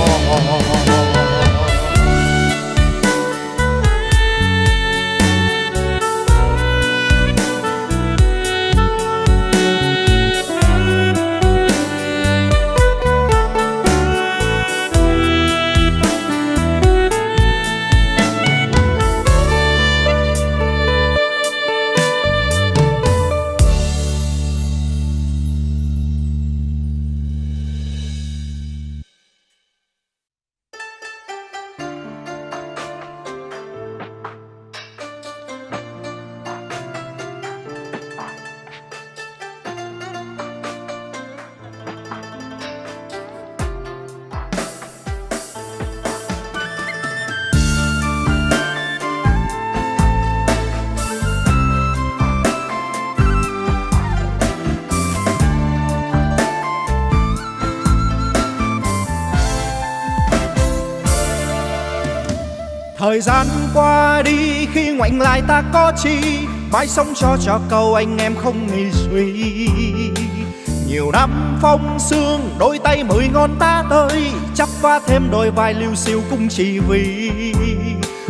Thời gian qua đi khi ngoảnh lại ta có chi, mãi sống cho câu anh em không nghi suy. Nhiều năm phong sương, đôi tay 10 ngón ta tới, chắp vá thêm đôi vai liêu xiêu cũng chỉ vì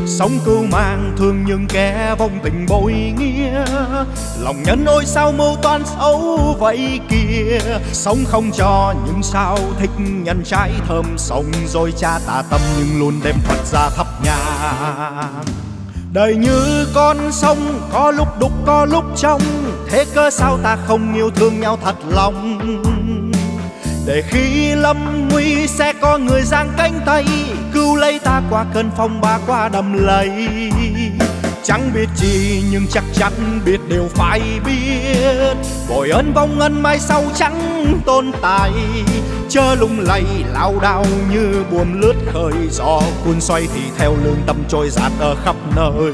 sống cưu mang thương những kẻ vong tình bội nghĩa. Lòng nhân ôi sao mưu toan xấu vậy kìa, sống không cho những sao thích nhân trái thơm sống, rồi cha tà tâm nhưng luôn đem Phật ra thắp nhang. Đời như con sông, có lúc đục có lúc trong, thế cớ sao ta không yêu thương nhau thật lòng. Để khi lâm nguy sẽ có người giang cánh tay, cứu lấy ta qua cơn phong ba qua đầm lầy. Chẳng biết chi nhưng chắc chắn biết đều phải biết, bội ơn vong ân mai sau chẳng tồn tại. Chớ lung lay lao đao như buồm lướt khơi, gió cuốn xoay thì theo lương tâm trôi dạt ở khắp nơi.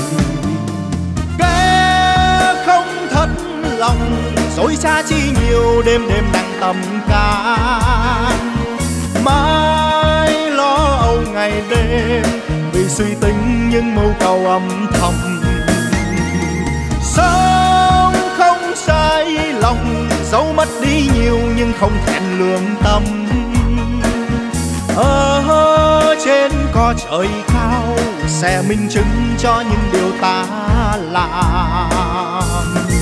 Kẻ không thật lòng dối trá chi nhiều, đêm đêm đang tầm can. Mãi lo âu ngày đêm vì suy tính những mưu cầu âm thầm. Sống không sai lòng dẫu mất đi nhiều nhưng không thẹn lương tâm. Ở trên có trời cao sẽ minh chứng cho những điều ta làm.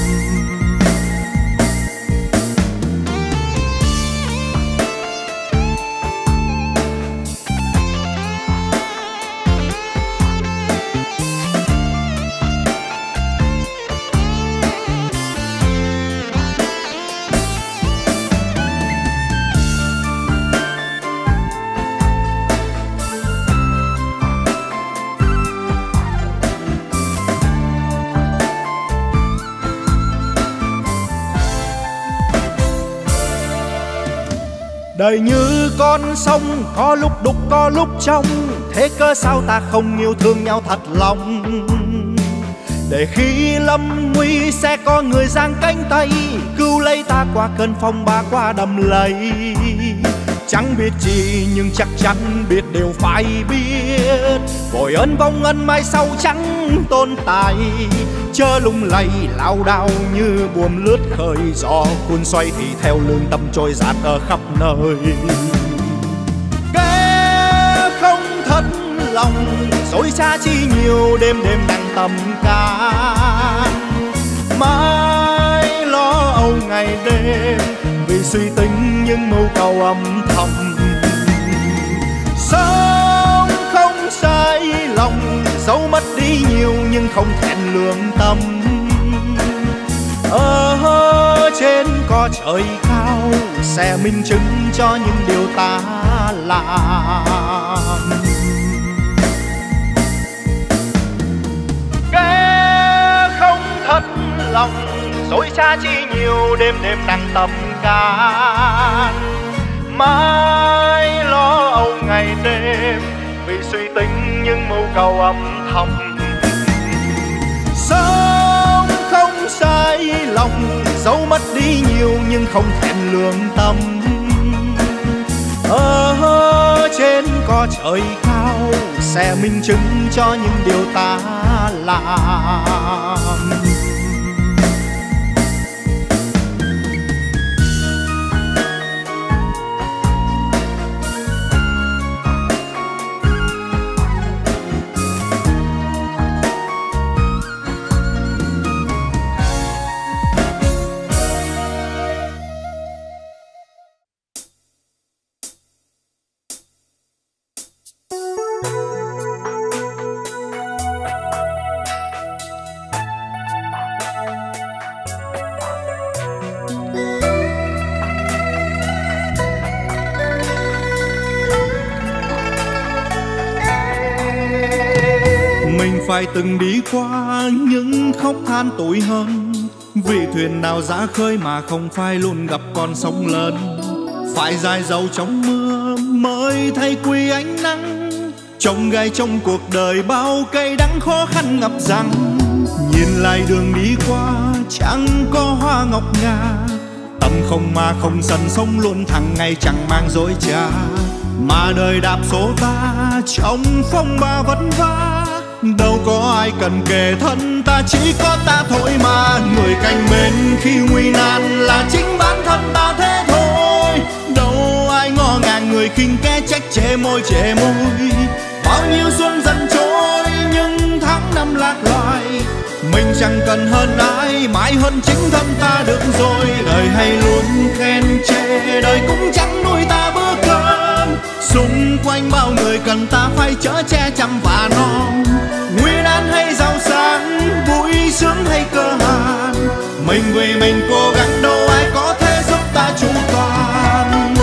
Đời như con sông, có lúc đục có lúc trong, thế cớ sao ta không yêu thương nhau thật lòng. Để khi lâm nguy sẽ có người giang cánh tay, cứu lấy ta qua cơn phong ba qua đầm lầy. Chẳng biết chi nhưng chắc chắn biết đều phải biết, bội ơn vong ân mai sau chẳng tồn tại. Chớ lung lay lao đao như buồm lướt khơi, gió cuốn xoay thì theo lương tâm trôi dạt ở khắp nơi. Kẻ không thật lòng dối trá chi nhiều, đêm đêm đang tầm can. Mãi lo âu ngày đêm vì suy tính những mưu cầu âm thầm. Sống không sai lòng dẫu mất đi nhiều nhưng không thẹn lương tâm. Ở trên có trời cao sẽ minh chứng cho những điều ta làm. Kẻ không thật lòng dối trá chi nhiều, đêm đêm đang tầm can. Mãi lo âu ngày đêm vì suy tính những mưu cầu âm thầm. Sống không sai lòng dẫu mất đi nhiều nhưng không thẹn lương tâm. Ở trên có trời cao sẽ minh chứng cho những điều ta làm. Phải từng đi qua những khóc than tủi hờn, vì thuyền nào ra khơi mà không phải luôn gặp con sóng lớn. Phải dài dầu trong mưa mới thấy quý ánh nắng, trông gai trong cuộc đời bao cay đắng khó khăn ngập rằng. Nhìn lại đường đi qua chẳng có hoa ngọc ngà, tâm không mà không sần sống luôn thẳng ngày chẳng mang dối trá. Mà đời đạp số ta trong phong ba vất vả, đâu có ai cần kề thân ta, chỉ có ta thôi mà. Người cạnh bên khi nguy nan là chính bản thân ta thế thôi, đâu ai ngó ngàng người khinh kẻ trách chê môi. Bao nhiêu xuân dần trôi chẳng cần hơn ai, mãi hơn chính thân ta được rồi. Đời hay luôn khen chê, đời cũng chẳng nuôi ta bữa cơm. Xung quanh bao người cần ta phải chở che chăm và non. Nguyên an hay giàu sang, vui sướng hay cơ hàn, mình vì mình cố gắng đâu ai có thể giúp ta chu toàn.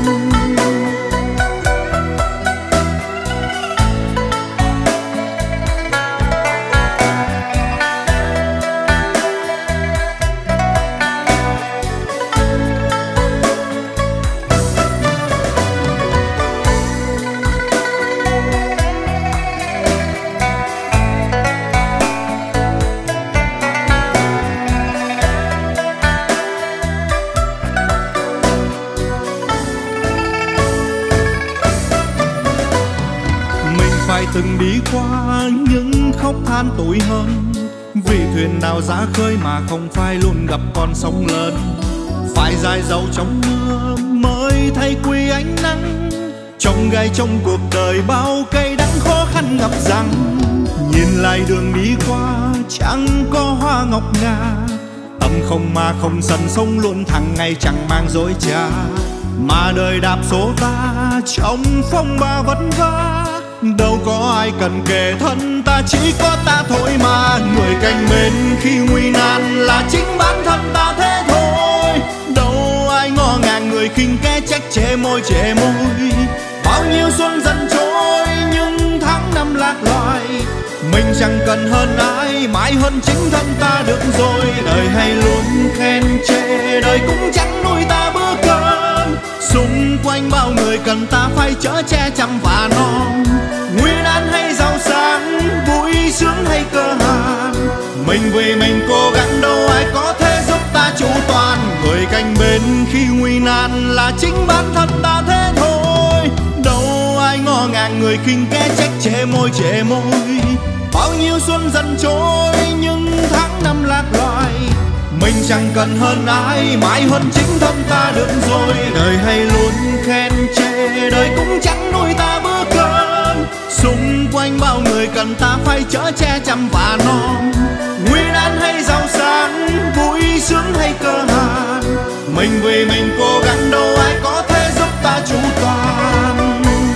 Từng đi qua những khóc than tủi hơn, vì thuyền nào ra khơi mà không phải luôn gặp con sóng lớn. Phải dài dầu trong mưa mới thấy quý ánh nắng, trong gai trong cuộc đời bao cây đắng khó khăn gặp răng. Nhìn lại đường đi qua chẳng có hoa ngọc ngà, tâm không mà không sần sông luôn thẳng ngày chẳng mang dối trá. Mà đời đạp số ta trong phong ba vất vả, đâu có ai cần kề thân ta, chỉ có ta thôi mà. Người cạnh bên khi nguy nan là chính bản thân ta thế thôi. Đâu ai ngó ngàng người khinh kẻ trách chê môi. Bao nhiêu xuân dần trôi nhưng tháng năm lạc loài, mình chẳng cần hơn ai, mãi hơn chính thân ta được rồi. Đời hay luôn khen chê, đời cũng chẳng nuôi ta bữa cơm. Xung quanh bao người cần ta phải chở che chăm và non. Nguyên an hay giàu sang, vui sướng hay cơ hàn, mình vì mình cố gắng đâu ai có thể giúp ta chu toàn. Người cạnh bên khi nguy nan là chính bản thân ta thế thôi. Đâu ai ngó ngàng người khinh kẻ trách chê môi. Bao nhiêu xuân dần trôi nhưng tháng năm lạc loài, mình chẳng cần hơn ai, mãi hơn chính thân ta được rồi. Đời hay luôn khen chê, đời cũng chẳng nuôi ta bữa cơm. Xung quanh bao người cần ta phải chở che chăm và non. Nguyên an hay giàu sang, vui sướng hay cơ hàn, mình vì mình cố gắng đâu ai có thể giúp ta chu toàn.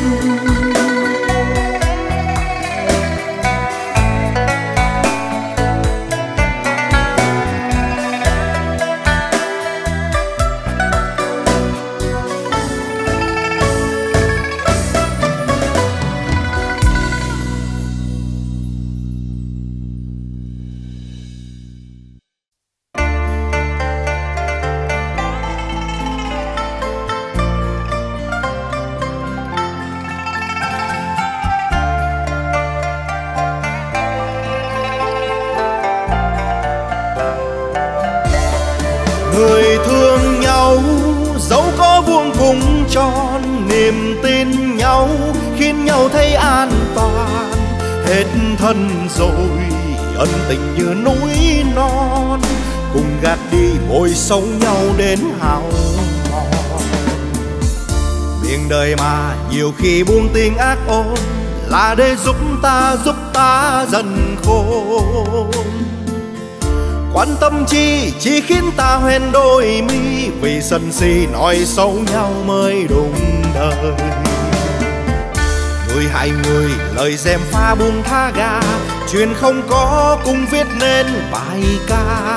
Người thương nhau dẫu có vuông cùng tròn, niềm tin nhau khiến nhau thấy an toàn. Hết thân rồi ân tình như núi non, cùng gạt đi vội sống nhau đến hao mòn. Miền đời mà nhiều khi buông tiếng ác ôn, là để giúp ta dần khôn. Quan tâm chỉ khiến ta hoen đôi mi, vì sân si nói xấu nhau mới đúng đời. Người hai người lời dèm pha buông tha gà, chuyện không có cùng viết nên bài ca.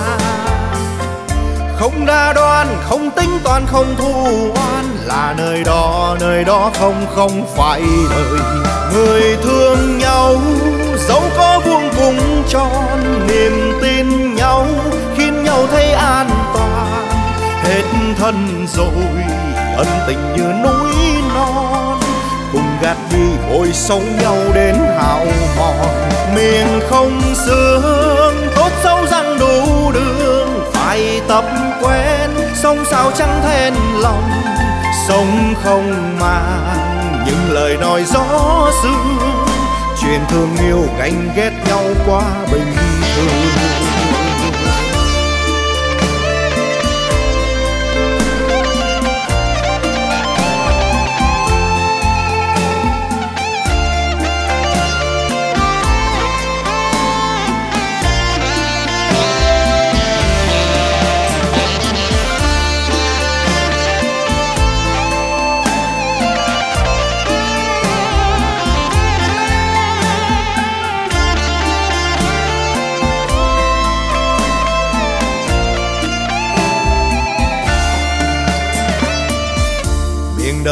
Không đa đoan, không tính toán, không thù oan, là nơi đó không phải đời. Người thương nhau dẫu có vuông cùng tròn, niềm tin nhau khiến nhau thấy an toàn. Hết thân rồi ân tình như núi non, cùng gạt đi vội sống nhau đến hao mòn. Miệng không sương tốt xấu răng đủ đường, phải tập quen sống sao chẳng thẹn lòng. Sống không mang những lời nói gió sương, chuyện thương yêu ganh ghét nhau quá bình thường.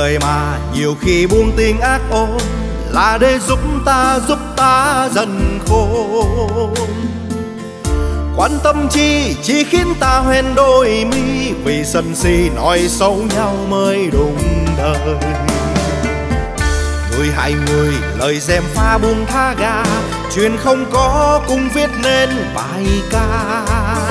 đời mà nhiều khi buông tiếng ác ôn là để giúp ta dần khôn. Quan tâm chỉ khiến ta hoen đôi mi, vì sân si nói xấu nhau mới đúng đời. Người hại người lời dèm pha buông tha ga, chuyện không có cùng viết nên bài ca.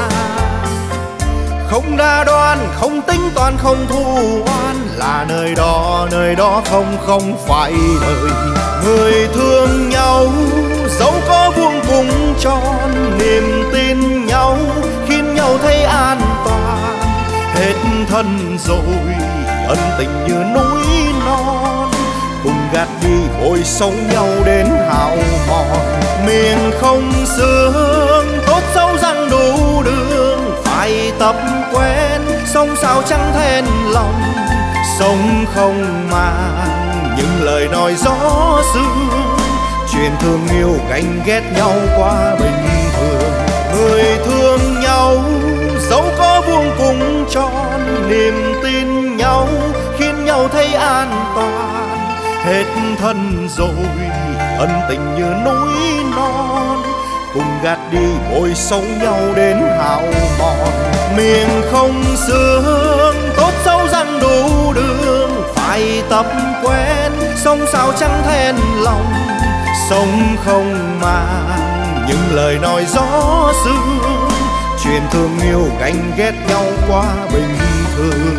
Không đa đoan, không tính toán, không thù oan, là nơi đó không phải đời. Người thương nhau dẫu có vuông cùng tròn, niềm tin nhau khiến nhau thấy an toàn. Hết thân rồi ân tình như núi non, cùng gạt đi bồi sống nhau đến hao mòn. Miệng không sương tốt xấu răng đủ đường, phải tập quen sống sao chẳng thẹn lòng. Sống không mang những lời nói gió sương, chuyện thương yêu ganh ghét nhau quá bình thường. Người thương nhau dẫu có vuông cùng tròn, niềm tin nhau khiến nhau thấy an toàn. Hết thân rồi ân tình như núi non, cùng gạt đi bồi sống nhau đến hao mòn. Miệng không sương tốt xấu răng đủ đường, phải tập quen sống sao chẳng thẹn lòng. Sống không mang những lời nói gió sương, chuyện thương yêu ganh ghét nhau quá bình thường.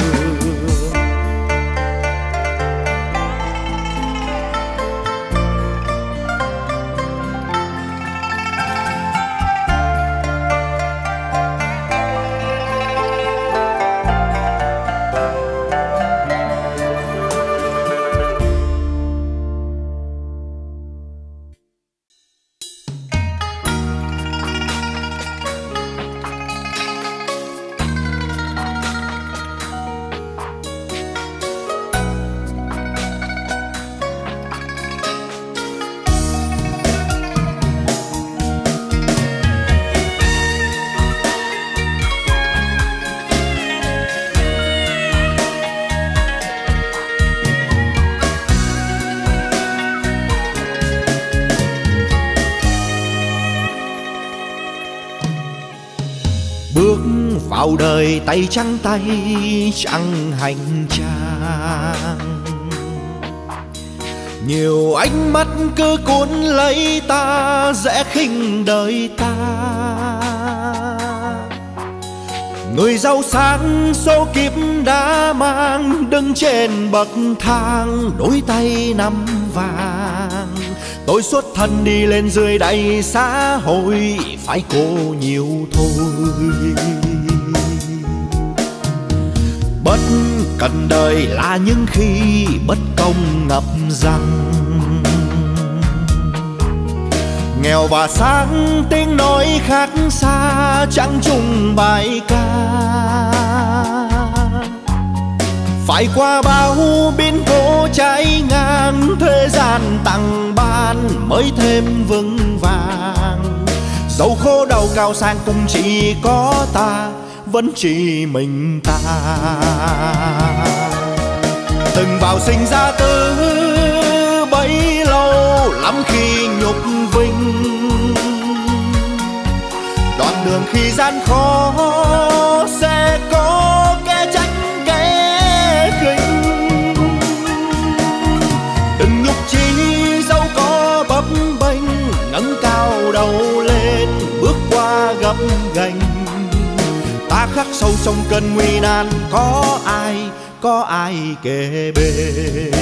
Vào đời tay trắng chẳng hành trang, nhiều ánh mắt cứ cuốn lấy ta, dễ khinh đời ta. Người giàu sang số kiếp đã mang, đứng trên bậc thang đôi tay nắm vàng. Tôi xuất thân đi lên dưới đây xã hội, phải cố nhiều thôi. Bất cần đời là những khi bất công ngập rằng, nghèo và sáng tiếng nói khác xa, chẳng chung bài ca. Phải qua bao biến cố trái ngang, thế gian tặng ban mới thêm vững vàng. Dẫu khổ đau cao sang cũng chỉ có ta, vẫn chỉ mình ta. Từng vào sinh ra từ bấy lâu, lắm khi nhục vinh. Đoạn đường khi gian khó sẽ có kẻ tránh kẻ khinh. Đừng nhục chí dẫu có bấp bênh, ngẩng cao đầu lên bước qua gập ghềnh. Ta khắc sâu trong cơn nguy nan, có ai kề bên.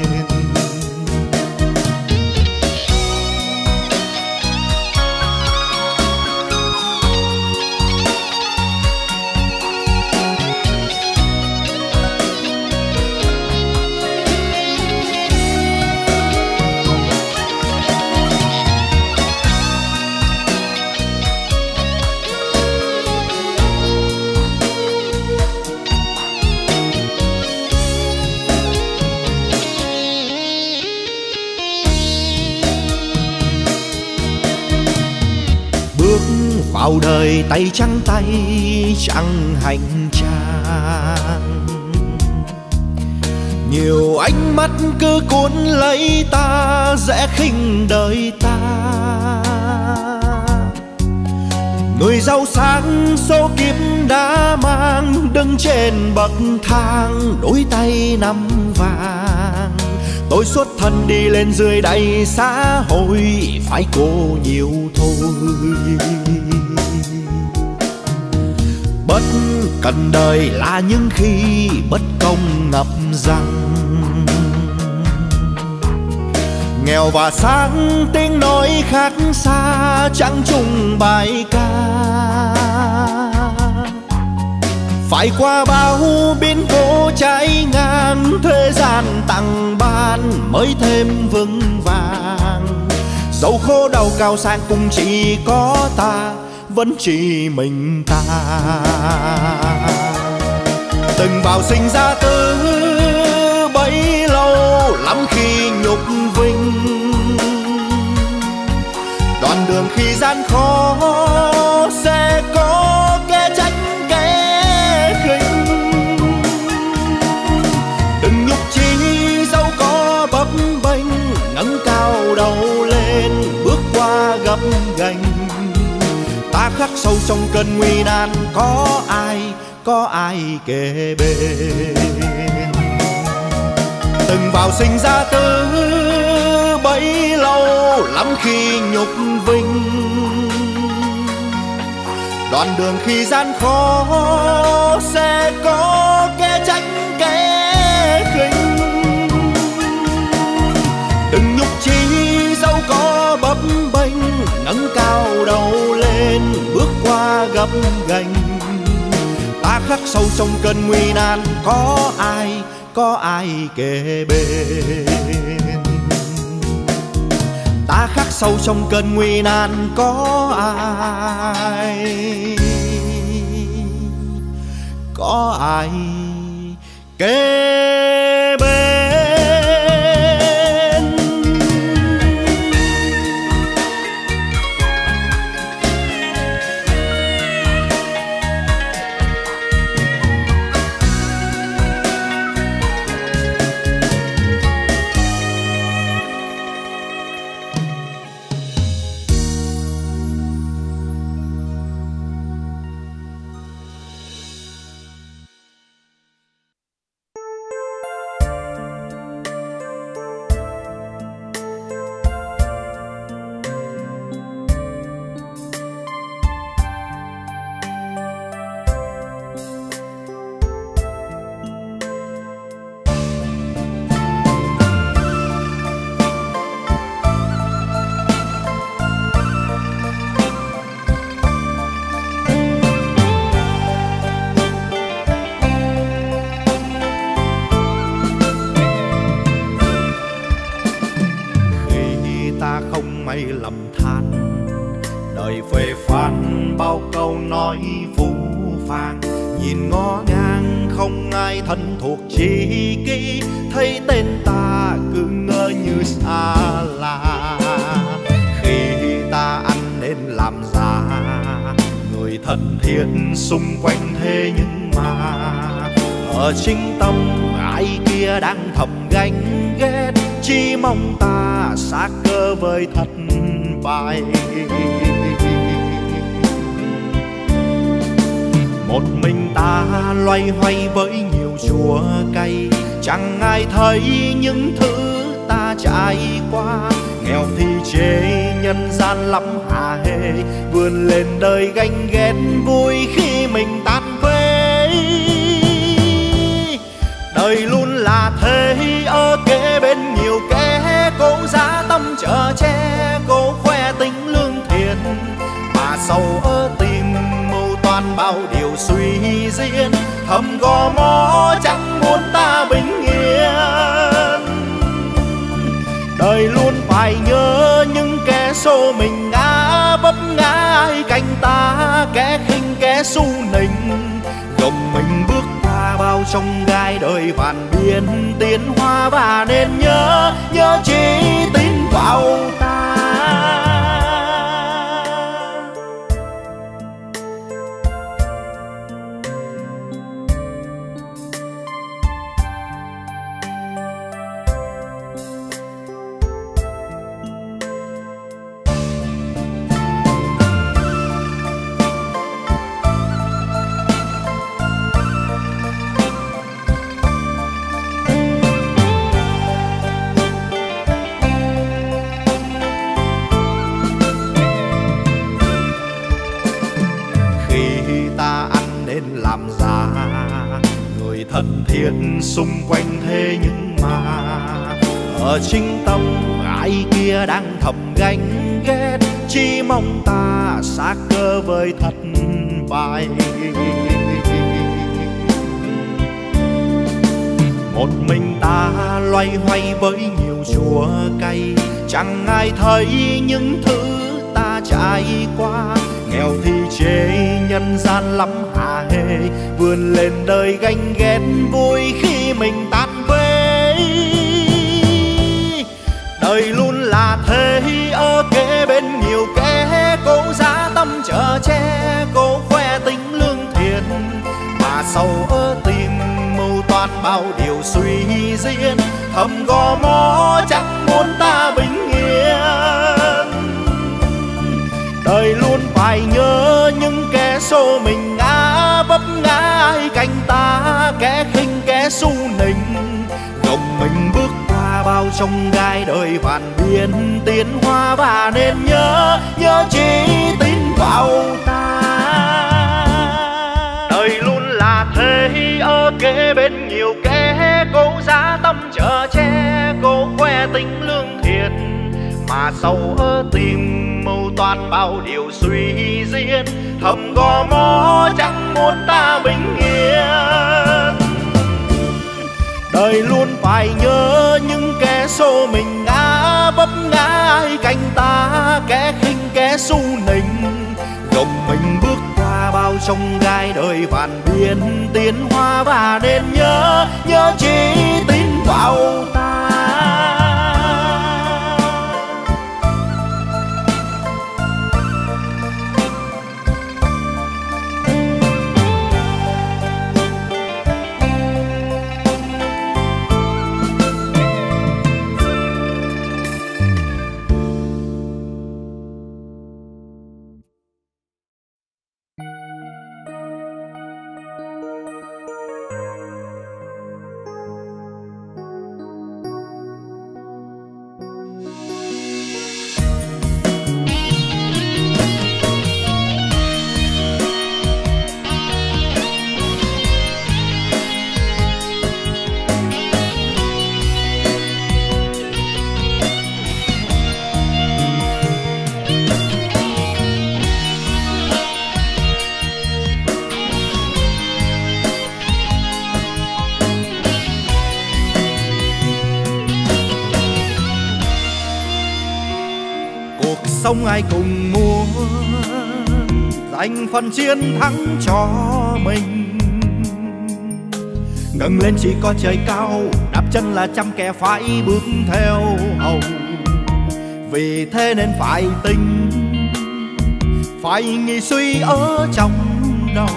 Vào đời tay trắng chẳng hành trang, Nhiều ánh mắt cứ cuốn lấy ta, dễ khinh đời ta. Người giàu sang số kiếp đã mang, đứng trên bậc thang đôi tay nắm vàng. Tôi xuất thân đi lên dưới đầy xã hội, phải cố nhiều thôi. Bất cần đời là những khi bất công ngập rằng. Nghèo và sáng tiếng nói khác xa, chẳng chung bài ca. Phải qua bao biến cố trái ngang, thế gian tặng ban mới thêm vững vàng. Dẫu khổ đau cao sang cũng chỉ có ta, vẫn chỉ mình ta. Từng vào sinh ra từ bấy lâu, lắm khi nhục vinh. Đoạn đường khi gian khó sẽ có kẻ tránh kẻ khinh. Đừng nhục chí dẫu có bấp bênh, ngẩng cao đầu lên bước qua gập ghềnh. Ta khắc sâu trong cơn nguy nan, có ai kề bên. Từng vào sinh ra từ bấy lâu, lắm khi nhục vinh. Đoạn đường khi gian khó sẽ có kẻ tránh kẻ khinh. Đừng nhục chí dẫu có bấp bênh, ngẩng cao đầu lên bước qua gập ghềnh. Ta khắc sâu trong cơn nguy nan, có ai kề bên. Ta khắc sâu trong cơn nguy nan, có ai kề bên. Lầm than đời phê phán bao câu nói phũ phàng. Nhìn ngó ngang không ai thân thuộc chi kỷ, thấy tên ta cứ ngỡ như xa lạ. Khi ta ăn nên làm ra người thân thiết xung quanh, thế nhưng mà ở chính tâm ai kia đang thầm ganh ghét. Chỉ mong ta xa cơ với thất bại. Một mình ta loay hoay với nhiều chua cay, chẳng ai thấy những thứ ta trải qua. Nghèo thì chê nhân gian lắm hà hê, vươn lên đời ganh ghét vui khi mình tan quê. Đời luôn là thế, ở kế bên nhiều kẻ cố giá tâm chở che, cố khoe tính lương thiện mà sâu ở tim mưu toan bao điều suy diễn. Thầm gò mó chẳng muốn ta bình yên. Đời luôn phải nhớ những kẻ xô mình ngã vấp ngã, ai cạnh ta kẻ khinh kẻ su nịnh. Gồng mình bước qua bao trong gai đời vạn biến tiến hóa, và nên nhớ chỉ tin vào ta. thân thiết xung quanh thế nhưng mà ở chính tâm ai kia đang thầm ganh ghét, chỉ mong ta xa cơ với thất bại. Một mình ta loay hoay với nhiều chua cay, chẳng ai thấy những thứ ta trải qua. Nghèo thì chê nhân gian lắm hà hê, vươn lên đời ganh ghét vui khi mình tan vỡ. Đời luôn là thế, ở kế bên nhiều kẻ cố giá tâm chở che, cố khoe tính lương thiện mà sâu ở tim mưu toan bao điều suy diễn. Thầm gò mó chẳng muốn ta bình yên. Đời luôn phải nhớ những kẻ xô mình ngã vấp ngã, ai cạnh ta kẻ khinh kẻ su nịnh. Gồng mình bước qua bao trong gai đời vạn biến tiến hóa, và nên nhớ chỉ tin vào ta. Đời luôn là thế, ở kế bên nhiều kẻ cố giá tâm chở che, cố khoe tính lương thiện mà sâu ở tim mưu toan bao điều suy diễn. Thầm gò mó chẳng muốn ta bình yên. Đời luôn phải nhớ những kẻ xô mình ngã vấp ngã, ai cạnh ta kẻ khinh kẻ su nịnh. Gồng mình bước qua bao trong gai đời vạn biến tiến hóa, và nên nhớ chỉ tin vào ta. Sống ai cùng muốn dành phần chiến thắng cho mình. Ngẩng lên chỉ có trời cao, đạp chân là trăm kẻ phải bước theo hầu. Vì thế nên phải tính, phải nghĩ suy ở trong đầu.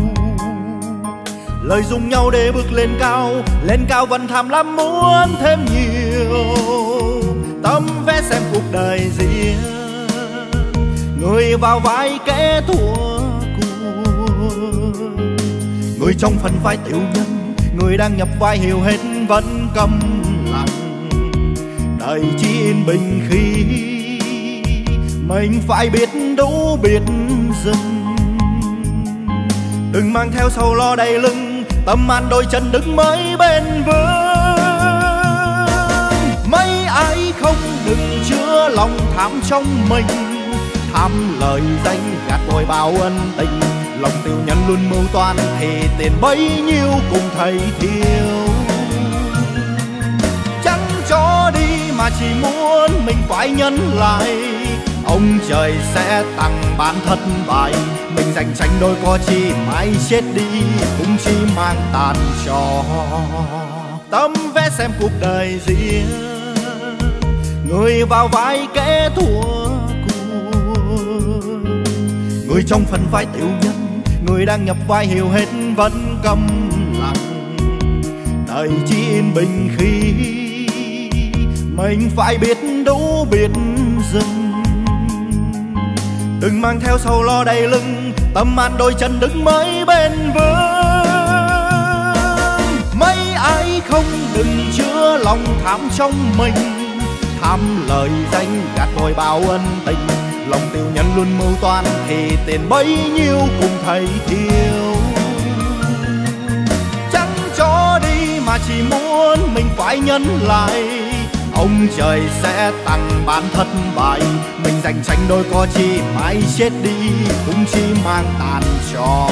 Lời dùng nhau để bước lên cao vẫn tham lam muốn thêm nhiều. Tâm vẽ xem cuộc đời riêng, người vào vai kẻ thua cuộc. Người trong phần vai tiểu nhân, người đang nhập vai hiểu hết vẫn câm lặng. Đời chỉ yên bình khi mình phải biết đủ biết dừng. Đừng mang theo sầu lo đầy lưng, tâm an đôi chân đứng mới bền vững. Mấy ai không đừng chứa lòng tham trong mình, tham lời danh gạt bồi bao ân tình. Lòng tiểu nhân luôn mưu toan thì tiền bấy nhiêu cùng thầy thiếu. Chẳng cho đi mà chỉ muốn mình phải nhân lại, ông trời sẽ tặng bạn thất bại. Mình giành tranh đôi có chi mãi chết đi cũng chỉ mang tàn trò. Tâm vẽ xem cuộc đời riêng, người vào vai kẻ thua cuộc. Người trong phần vai tiểu nhân, người đang nhập vai hiểu hết vẫn câm lặng. Đời chỉ yên bình khi mình phải biết đủ biết dừng. Đừng mang theo sầu lo đầy lưng, tâm an đôi chân đứng mới bền vững. Mấy ai không đừng chứa lòng tham trong mình, tham lời danh gạt bồi bao ân tình. Lòng tiểu nhân luôn mưu toan thì tiền bấy nhiêu cùng thầy thiếu. Chẳng cho mà chỉ muốn mình phải nhân lại. Ông trời sẽ tặng bạn thất bại, mình giành tranh đôi có chi mãi chết đi cũng chỉ mang tàn cho.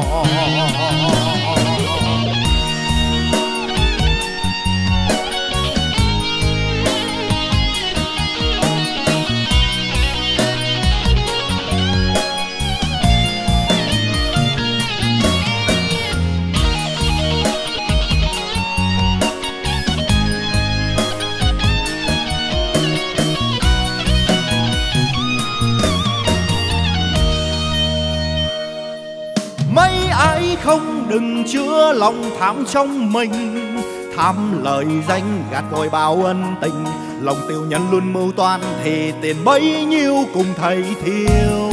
Không đừng chứa lòng tham trong mình, tham lời danh gạt vội bao ân tình. Lòng tiểu nhân luôn mưu toan thì tiền bấy nhiêu cùng thầy thiếu.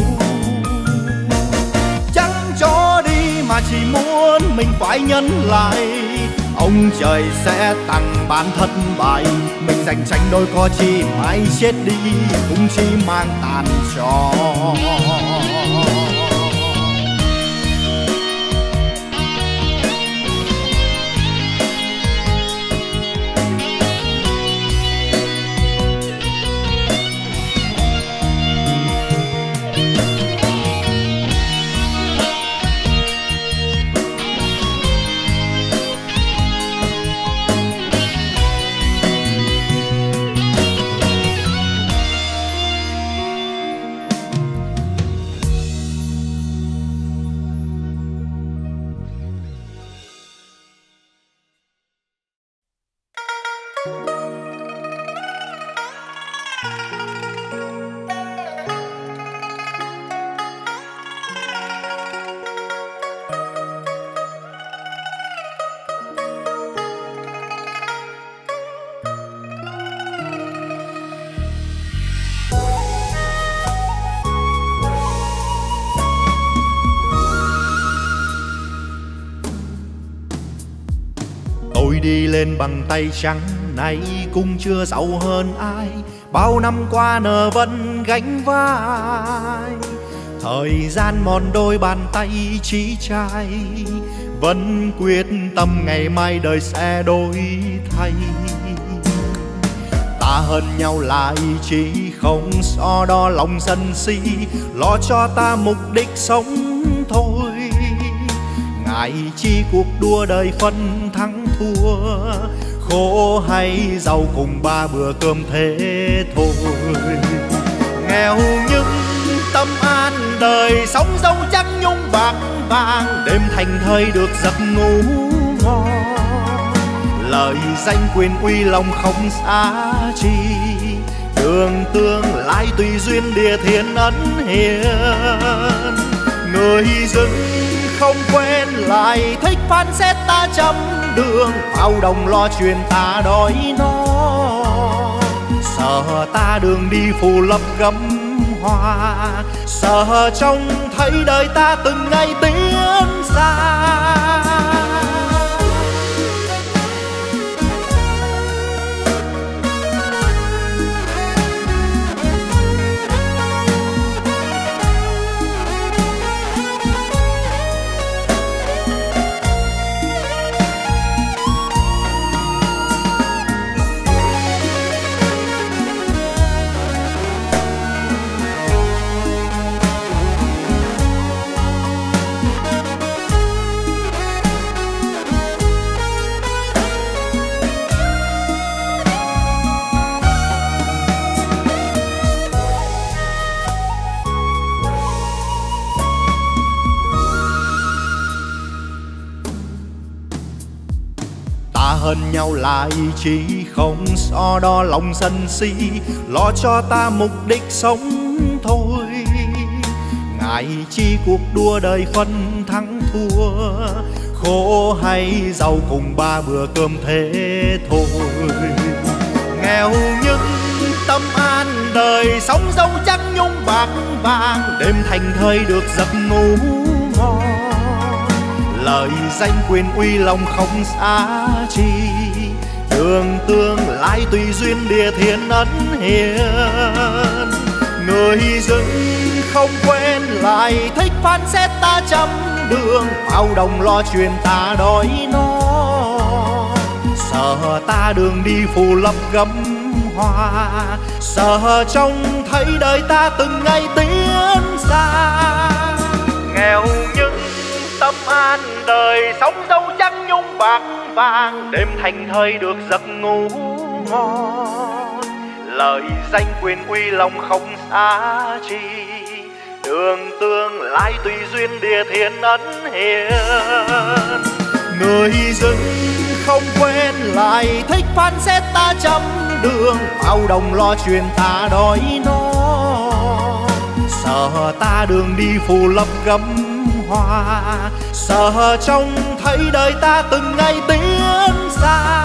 Chẳng cho đi mà chỉ muốn mình phải nhân lại. Ông trời sẽ tặng bạn thất bại, mình giành tranh đôi có chi mãi chết đi cũng chỉ mang tàn cho. Tôi đi lên bằng tay trắng này cũng chưa giàu hơn ai. Bao năm qua nợ vẫn gánh vai, thời gian mòn đôi bàn tay chỉ trai. Vẫn quyết tâm ngày mai đời sẽ đổi thay. Ta hơn nhau lại chỉ không so đo lòng sân si, lo cho ta mục đích sống thôi. Ngại chi cuộc đua đời phân thắng thua, khổ hay giàu cùng ba bữa cơm thế thôi. Nghèo nhưng tâm an đời sống dâu trắng nhung bạc vàng, đêm thành thơi được giấc ngủ ngon. Lời danh quyền uy lòng không xa chi, đường tương lai tùy duyên địa thiên ân hiền. Người dưng không quen lại thích phán xét ta trăm đường, bao đồng lo chuyện ta đói no. Sợ ta đường đi phù lấp gấm hoa, sợ trông thấy đời ta từng ngày tiến xa. Hơn nhau lại chỉ không so đo lòng sân si, lo cho ta mục đích sống thôi. Ngại chi cuộc đua đời phân thắng thua, khổ hay giàu cùng ba bữa cơm thế thôi. Nghèo nhưng tâm an đời sống dâu trắng nhung bạc vàng, đêm thành thơi được giấc ngủ ngon. Lời danh quyền uy lòng không xa chi, đường tương lai tùy duyên địa thiên ân hiền. Người dưng không quen lại thích phán xét ta trăm đường, bao đồng lo chuyện ta đói no. Sợ ta đường đi phù lấp gấm hoa, sợ trông thấy đời ta từng ngày tiến xa. Nghèo nhưng tâm an đời sống dâu trắng nhung bạc vàng, đêm thành thơi được giấc ngủ ngon. Lời danh quyền uy lòng không xa chi, đường tương lai tùy duyên địa thiên ân hiền. Người dân không quên lại thích phán xét ta trăm đường, bao đồng lo chuyện ta đói no. Sợ ta đường đi phù lấp gấm hoa, sợ trông thấy đời ta từng ngày tiến xa.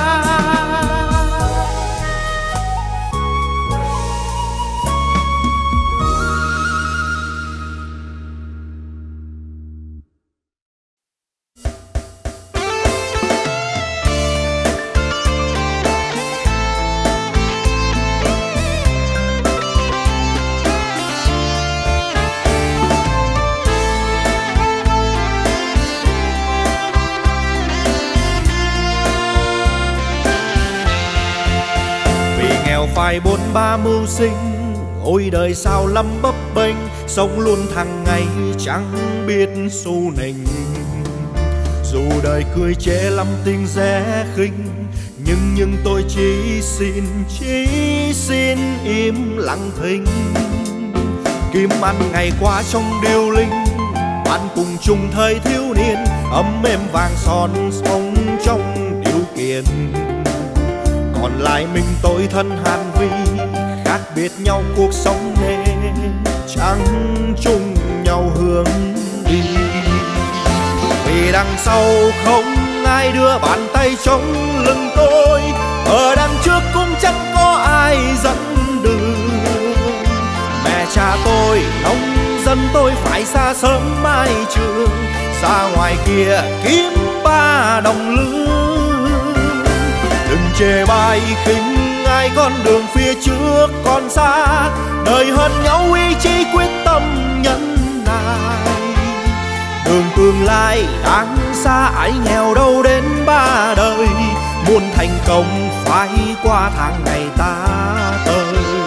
Phải 43 mưu sinh, ôi đời sao lắm bấp bênh, sống luôn thằng ngày chẳng biết xu nình. Dù đời cười chê lắm tiếng rẻ khinh, nhưng tôi chỉ xin im lặng thinh. Kiếm ăn ngày qua trong điêu linh, bạn cùng chung thời thiếu niên, ấm êm vàng son sống trong điều kiện. Còn lại mình tôi thân hàn vi, khác biệt nhau cuộc sống nên chẳng chung nhau hướng đi. Vì đằng sau không ai đưa bàn tay chống lưng tôi, ở đằng trước cũng chẳng có ai dẫn đường. Mẹ cha tôi nông dân tôi phải xa sớm mai trường, ra ngoài kia kiếm 3 đồng lương. Đừng chê bai khinh ai con đường phía trước còn xa, đời hơn nhau ý chí quyết tâm nhân nại. Đường tương lai đang xa ai nghèo đâu đến 3 đời, muốn thành công phải qua tháng ngày ta tới.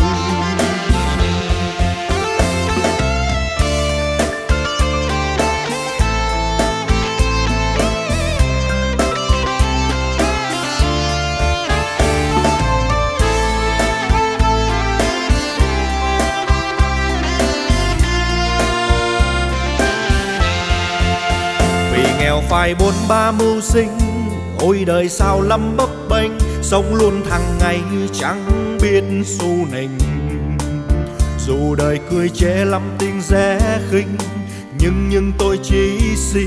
Nghèo phải 43 mưu sinh, ôi đời sao lắm bấp bênh, sống luôn thằng ngày chẳng biết xu nình. Dù đời cười chê lắm tiếng rẻ khinh, nhưng tôi chỉ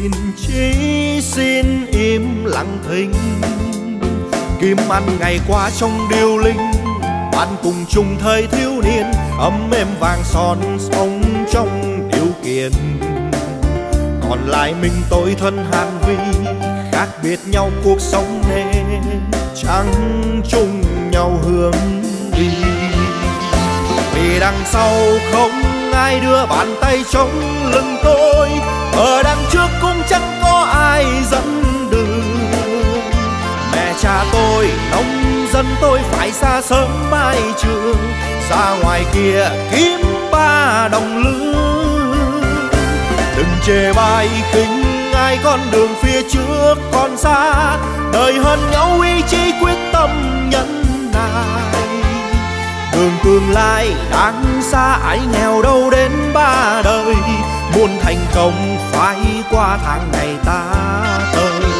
xin im lặng thinh. Kiếm ăn ngày qua trong điêu linh, bạn cùng chung thời thiếu niên, ấm êm vàng son sống trong điều kiện. Còn lại mình tôi thân hàn vi, khác biệt nhau cuộc sống nên chẳng chung nhau hướng đi. Vì đằng sau không ai đưa bàn tay chống lưng tôi, ở đằng trước cũng chẳng có ai dẫn đường. Mẹ cha tôi nông dân tôi phải xa sớm mai trường, ra ngoài kia kiếm 3 đồng lương. Đừng chê bai khinh ai con đường phía trước còn xa, đời hơn nhau ý chí quyết tâm nhân nại. Đường tương lai đang xa ai nghèo đâu đến 3 đời, muốn thành công phải qua tháng ngày ta tới.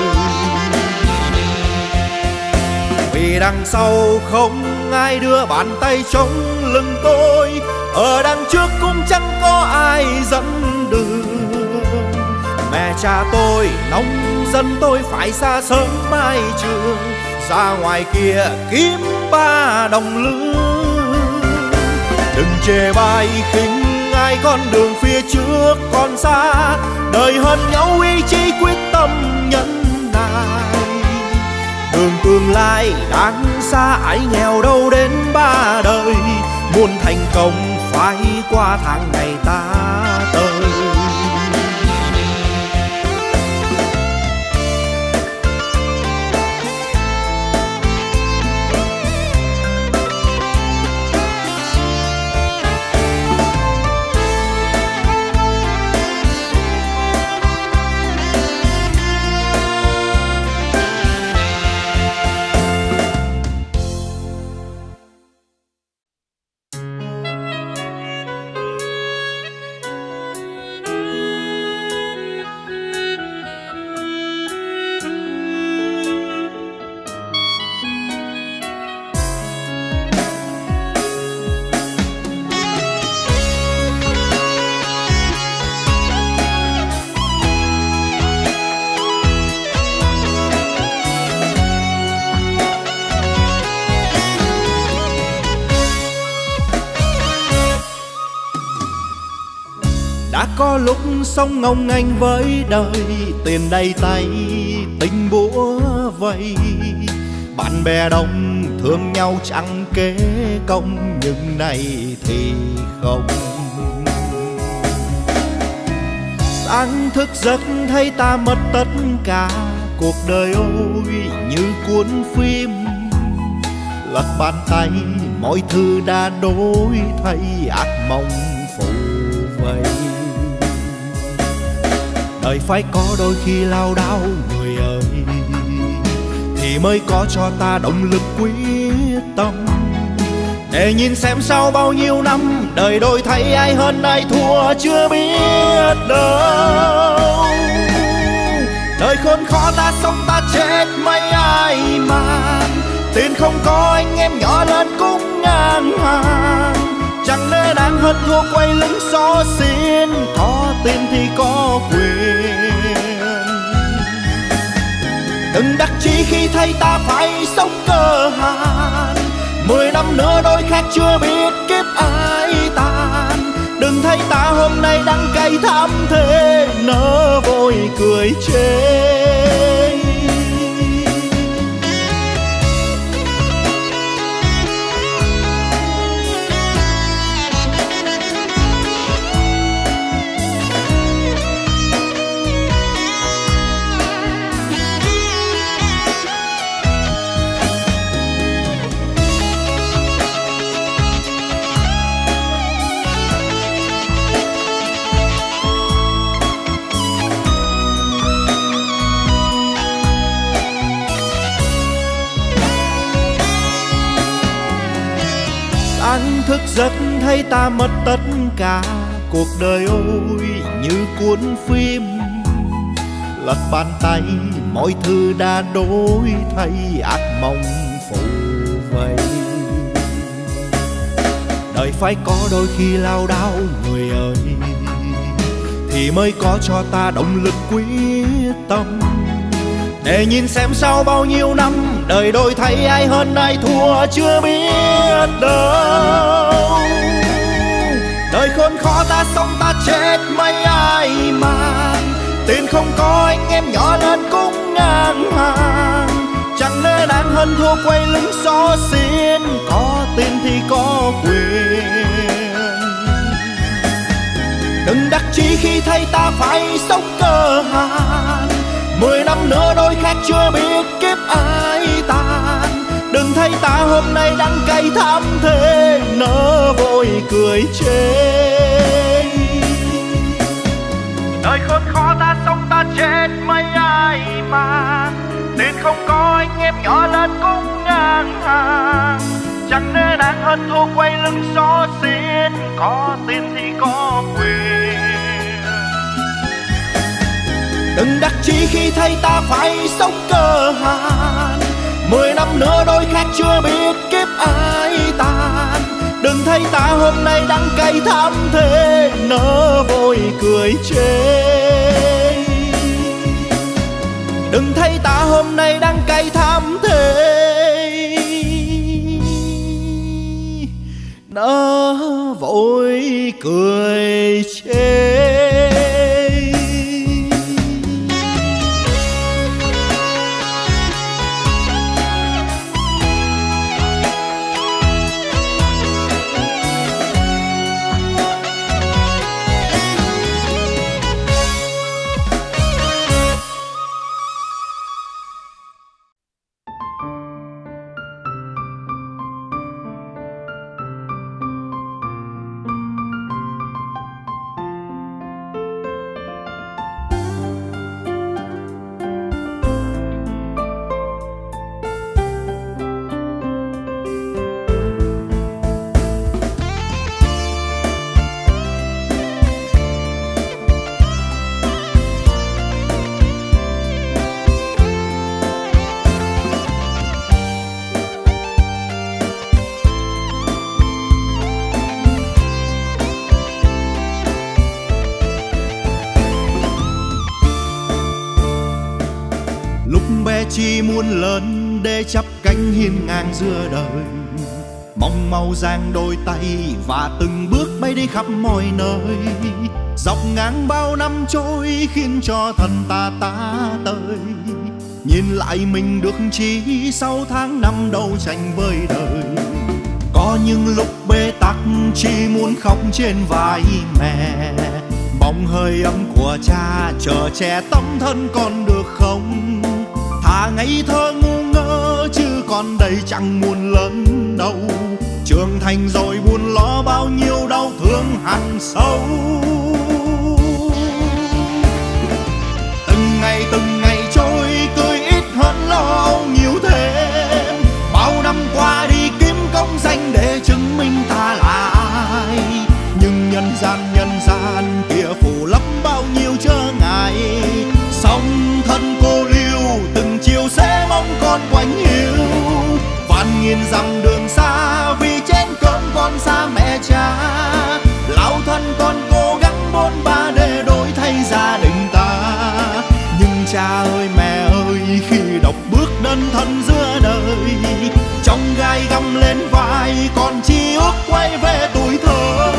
Vì đằng sau không ai đưa bàn tay chống lưng tôi, ở đằng trước cũng chẳng có ai dẫn đường. Mẹ cha tôi nông dân tôi phải xa sớm mai trường, ra ngoài kia kiếm 3 đồng lương. Đừng chê bai khinh ai con đường phía trước còn xa, đời hơn nhau ý chí quyết tâm nhân nại. Đường tương lai đang xa ai nghèo đâu đến 3 đời, muốn thành công phải qua tháng ngày ta tới. Đã có lúc sống ngông nghênh với đời, tiền đầy tay tình bủa vây. Bạn bè đông thương nhau chẳng kế công, nhưng nay thì không. Sáng thức giấc thấy ta mất tất cả, cuộc đời ôi như cuốn phim. Lật bàn tay mọi thứ đã đổi thay, ác mộng phủ vây. Đời phải có đôi khi lao đao người ơi, thì mới có cho ta động lực quyết tâm. Để nhìn xem sau bao nhiêu năm, đời đổi thay ai hơn ai thua chưa biết đâu. Đời khốn khó ta sống ta chết mấy ai màng, tiền không có anh em nhỏ lớn cũng ngang hàng. Chẳng lẽ đáng hơn thua quay lưng xó xin, có tiền thì có quyền. Đừng đắc chí khi thấy ta phải sống cơ hàn, 10 năm nữa đôi khác chưa biết kiếp ai tàn. Đừng thấy ta hôm nay đắng cay thắm thế, nỡ vội cười chê. Sáng thức giấc thấy ta mất tất cả, cuộc đời ôi như cuốn phim. Lật bàn tay mọi thứ đã đổi thay, ác mộng phủ vây. Đời phải có đôi khi lao đao người ơi, thì mới có cho ta động lực quyết tâm. Để nhìn xem sau bao nhiêu năm, đời đổi thay ai hơn ai thua chưa biết đâu. Đời khốn khó ta sống ta chết mấy ai màng, tiền không có anh em nhỏ lớn cũng ngang hàng. Chẳng lẽ đáng hơn thua quay lưng xó xin, có tiền thì có quyền. Đừng đắc chí khi thấy ta phải sống cơ hàn, 10 năm nữa đôi khác chưa biết kiếp ai tàn. Đừng thấy ta hôm nay đắng cay thắm thế, nỡ vội cười chê. Đời khốn khó ta sống ta chết mấy ai mà, tiền không có anh em nhỏ lớn cũng ngang hàng. Chẳng lẽ đáng hơn thua quay lưng xó xin, có tiền thì có quyền. Đừng đắc chí khi thấy ta phải sống cơ hàn, 10 năm nữa đôi khác chưa biết kiếp ai tàn. Đừng thấy ta hôm nay đắng cay thắm thế, nỡ vội cười chê. Đừng thấy ta hôm nay đắng cay thắm thế, nỡ vội cười chê. Chỉ muốn lớn để chắp cánh hiên ngang giữa đời, mong màu dang đôi tay và từng bước bay đi khắp mọi nơi. Dọc ngang bao năm trôi khiến cho thân ta tơi. Nhìn lại mình được chi sau tháng năm đấu tranh với đời. Có những lúc bế tắc chỉ muốn khóc trên vai mẹ, mong hơi ấm của cha chờ che tấm thân con được không. Thà ngây thơ ngu ngơ chứ còn đây chẳng muốn lớn đâu. Trưởng thành rồi buồn lo bao nhiêu đau thương hằn sâu. Từng ngày trôi cười ít hơn lo âu nhiều thêm. Bao năm qua đi kiếm công danh để chứng minh ta là ai. Nhưng nhân gian kia phủ lấp bao nhiêu chớ ngại. Song thân cô liêu từng chiều sẽ mong con quạnh hiu. Vạn nghìn dặm đường xa vì chén cơm con xa mẹ cha. Lão thân con cố gắng bôn ba để đổi thay gia đình ta. Nhưng cha ơi mẹ ơi khi đọc bước đơn thân giữa đời, trong gai găm lên vai còn chỉ ước quay về tuổi thơ.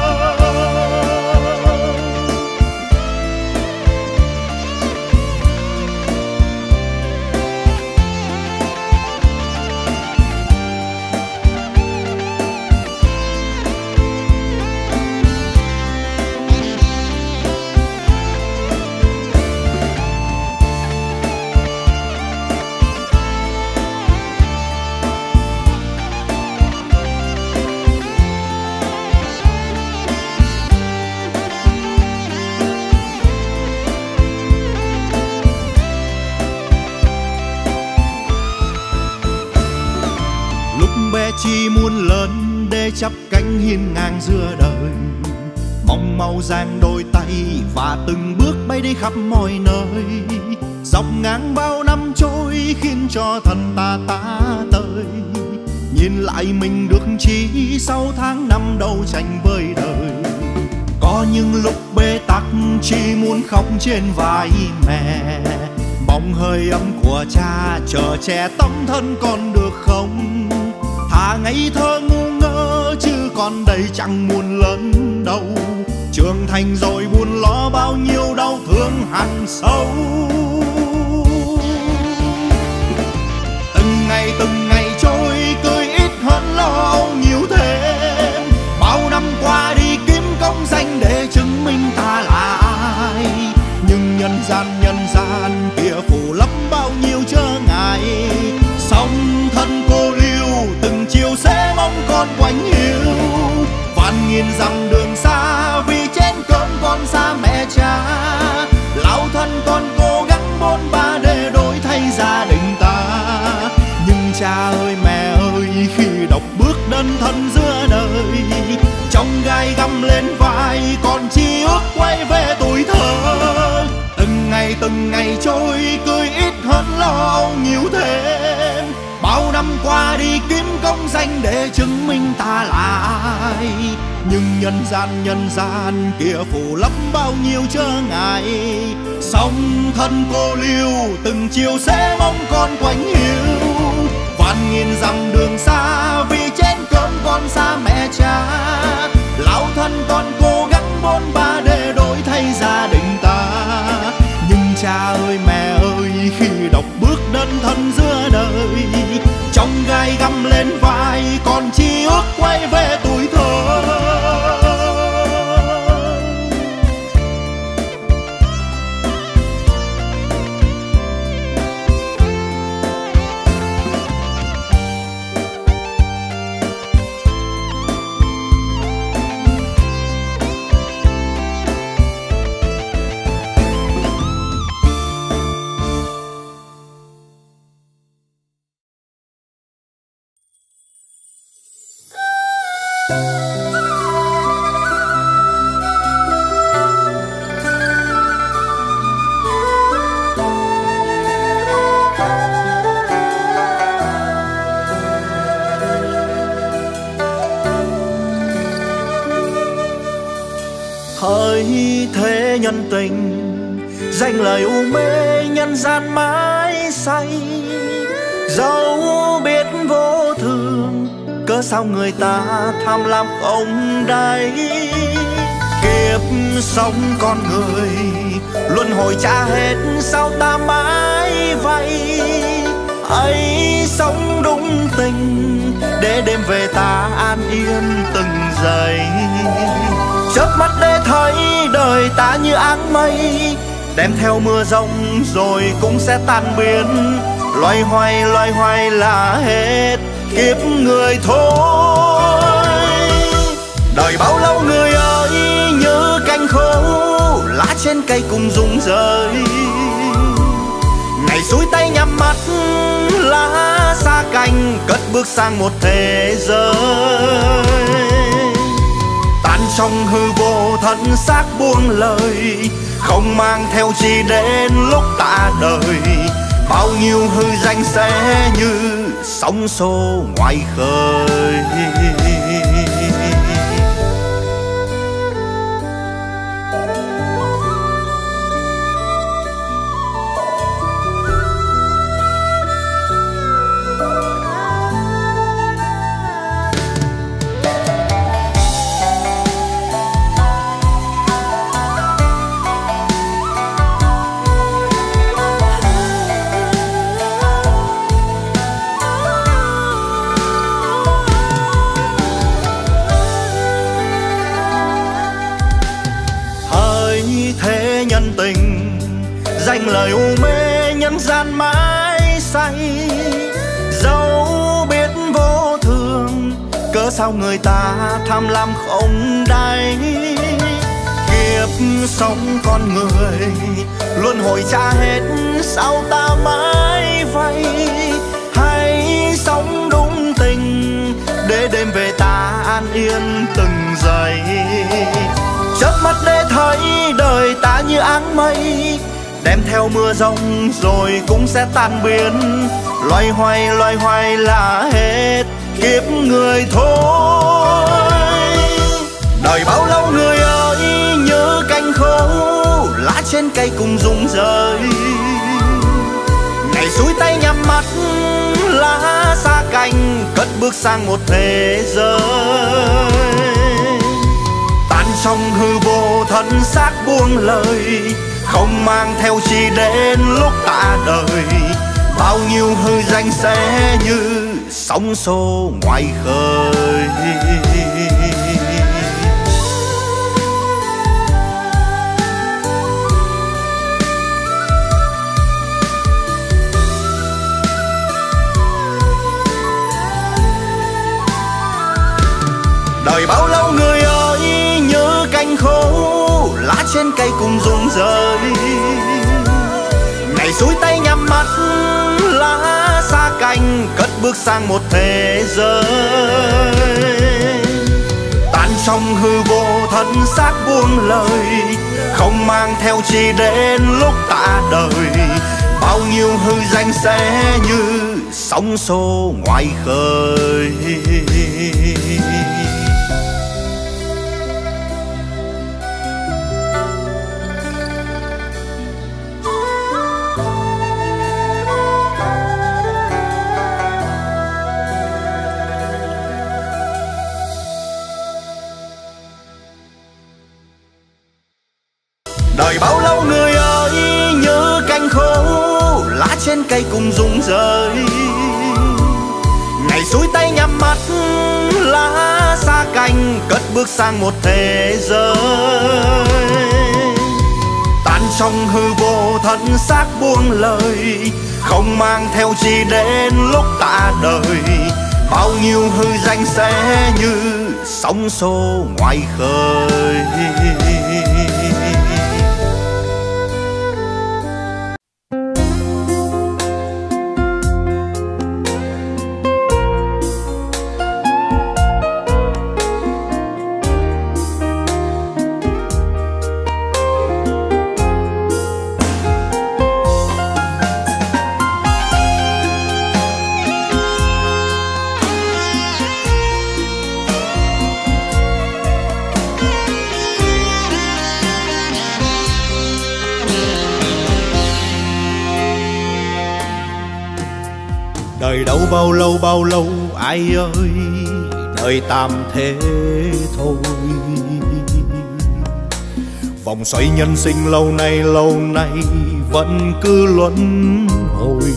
Chỉ muốn lớn để chắp cánh hiên ngang giữa đời, mong màu dang đôi tay và từng bước bay đi khắp mọi nơi. Dọc ngang bao năm trôi khiến cho thân ta tơi. Nhìn lại mình được chi sau tháng năm đấu tranh với đời. Có những lúc bế tắc chỉ muốn khóc trên vai mẹ, mong hơi ấm của cha chờ che tấm thân con được không. Thà ngây thơ ngu ngơ chứ còn đây chẳng muốn lớn đâu. Trưởng thành rồi buồn lo bao nhiêu đau thương hằn sâu. Từng ngày trôi cười ít hơn lo âu nhiều thêm. Bao năm qua đi kiếm công danh để chứng minh ta là ai. Nhưng nhân gian kia phủ lấp bao nhiêu chớ ngại. Song thân cô liêu từng chiều sẽ mong con quạnh hiu. Vạn nghìn dặm đường xa vì chén cơm con xa mẹ cha. Lão thân con cố gắng bôn ba để đổi thay gia đình ta. Nhưng cha ơi mẹ ơi khi đọc bước đơn thân giữa đời, trong gai găm lên vai còn chỉ ước quay về tuổi thơ. Từng ngày trôi cười ít hơn lo âu nhiều thêm. Bao năm qua đi kiếm công danh để chứng minh ta là ai. Nhưng nhân gian kia phủ lấp bao nhiêu chớ ngại. Song thân cô liêu từng chiều sẽ mong con quạnh hiu. Vạn nghìn dặm đường xa vì chén cơm con xa mẹ cha. Lão thân con cố gắng bôn ba để đổi thay gia đình ta. Nhưng cha ơi mẹ ơi khi đọc bước đơn thân giữa đời, trong gai găm lên vai còn chỉ ước quay về tuổi thơ. Hỡi thế nhân tình, dành lời u mê nhân gian mãi say. Dẫu biết vô thường cớ sao người ta tham lam không đáy. Kiếp sống con người luân hồi trả hết, sao ta mãi vậy? Ấy sống đúng tình để đêm về ta an yên từng giây. Chớp mắt để thấy đời ta như áng mây, đem theo mưa giông rồi cũng sẽ tan biến. Loay hoay là hết kiếp người thôi. Đời bao lâu người ơi như cành khô, lá trên cây cùng rụng rơi. Ngày xuôi tay nhắm mắt lá xa cành, cất bước sang một thế giới. Tan trong hư vô thân xác buông lời, không mang theo chi đến lúc ta đời. Bao nhiêu hư danh sẽ như sóng xô ngoài khơi. Dành lời u mê nhân gian mãi say, dẫu biết vô thường, cớ sao người ta tham lam không đáy. Kiếp sống con người luân hồi trả hết, sao ta mãi vậy? Hãy sống đúng tình để đêm về ta an yên từng giây. Chớp mắt để thấy đời ta như áng mây, đem theo mưa giông rồi cũng sẽ tan biến. Loay hoay là hết kiếp người thôi. Đời bao lâu người ơi như cành khô, lá trên cây cùng rụng rơi. Ngày xuôi tay nhắm mắt lá xa cành, cất bước sang một thế giới. Tan trong hư vô thân xác buông lời, không mang theo chi đến lúc ta đời. Bao nhiêu hư danh sẽ như sóng xô ngoài khơi. Đời bao lâu người ơi như cành khô, lá trên cây cùng rụng rơi. Ngày xuôi tay nhắm mắt lá xa cành, cất bước sang một thế giới. Tan trong hư vô thân xác buông lời, không mang theo chi đến lúc ta đời. Bao nhiêu hư danh sẽ như sóng xô ngoài khơi. Đời bao lâu người ơi như cành khô, lá trên cây cùng rụng rơi. Ngày xuôi tay nhắm mắt lá xa cành, cất bước sang một thế giới. Tan trong hư vô thân xác buông lời, không mang theo chi đến lúc ta đời. Bao nhiêu hư danh sẽ như sóng xô ngoài khơi. Đời đâu bao lâu ai ơi, đời tạm thế thôi. Vòng xoay nhân sinh lâu nay vẫn cứ luân hồi.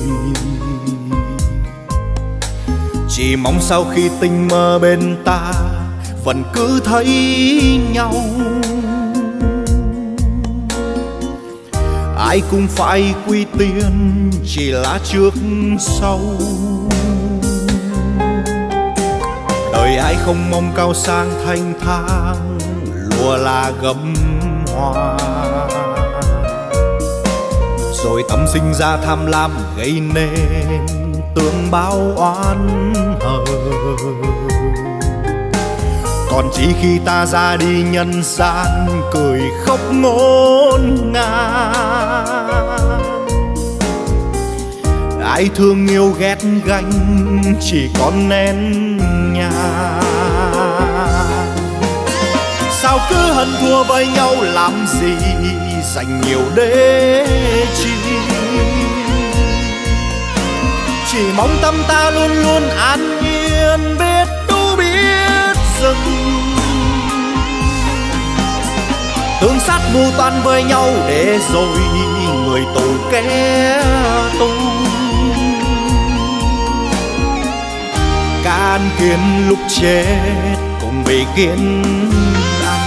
Chỉ mong sau khi tình mơ bên ta vẫn cứ thấy nhau. Ai cũng phải quy tiên, chỉ là trước sau. Đời ai không mong cao sang thanh thang, lúa là gấm hoa. Rồi tâm sinh ra tham lam gây nên tương báo oán hờn. Còn chỉ khi ta ra đi nhân gian, cười khóc ngổn ngang. Ai thương yêu ghét ganh, chỉ còn nén nhang. Sao cứ hận thua với nhau làm gì, dành nhiều để chi. Chỉ mong tâm ta luôn luôn an yên, biết tu biết dừng. Tương sát mưu toan với nhau để rồi người tù kẻ tu. Can kiến lúc chết cùng vì kiến ăn.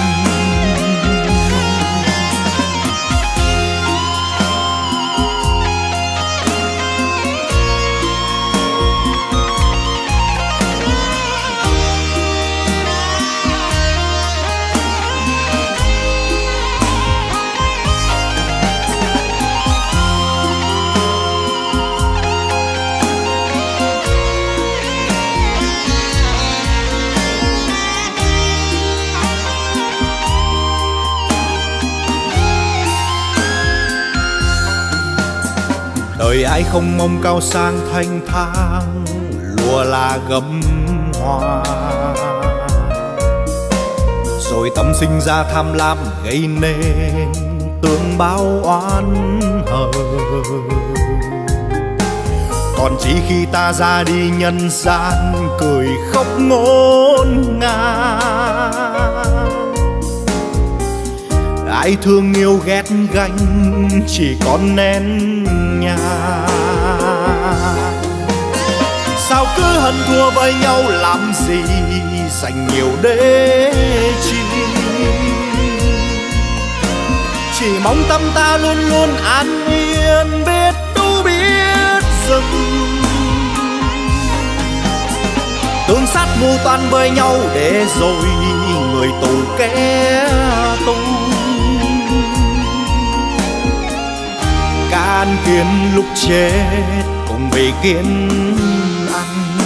Đời ai không mong cao sang thanh thang, lúa là gấm hoa. Rồi tâm sinh ra tham lam gây nên tương báo oán hờn. Còn chỉ khi ta ra đi nhân gian, cười khóc ngổn ngang. Ai thương yêu ghét ganh, chỉ còn nén nhang. Sao cứ hận thua với nhau làm gì, dành nhiều để chi. Chỉ mong tâm ta luôn luôn an yên, biết tu biết dừng. Tương sát mưu toan với nhau để rồi người tù kẻ tu. Can kiến lúc chết cùng vì kiến ăn.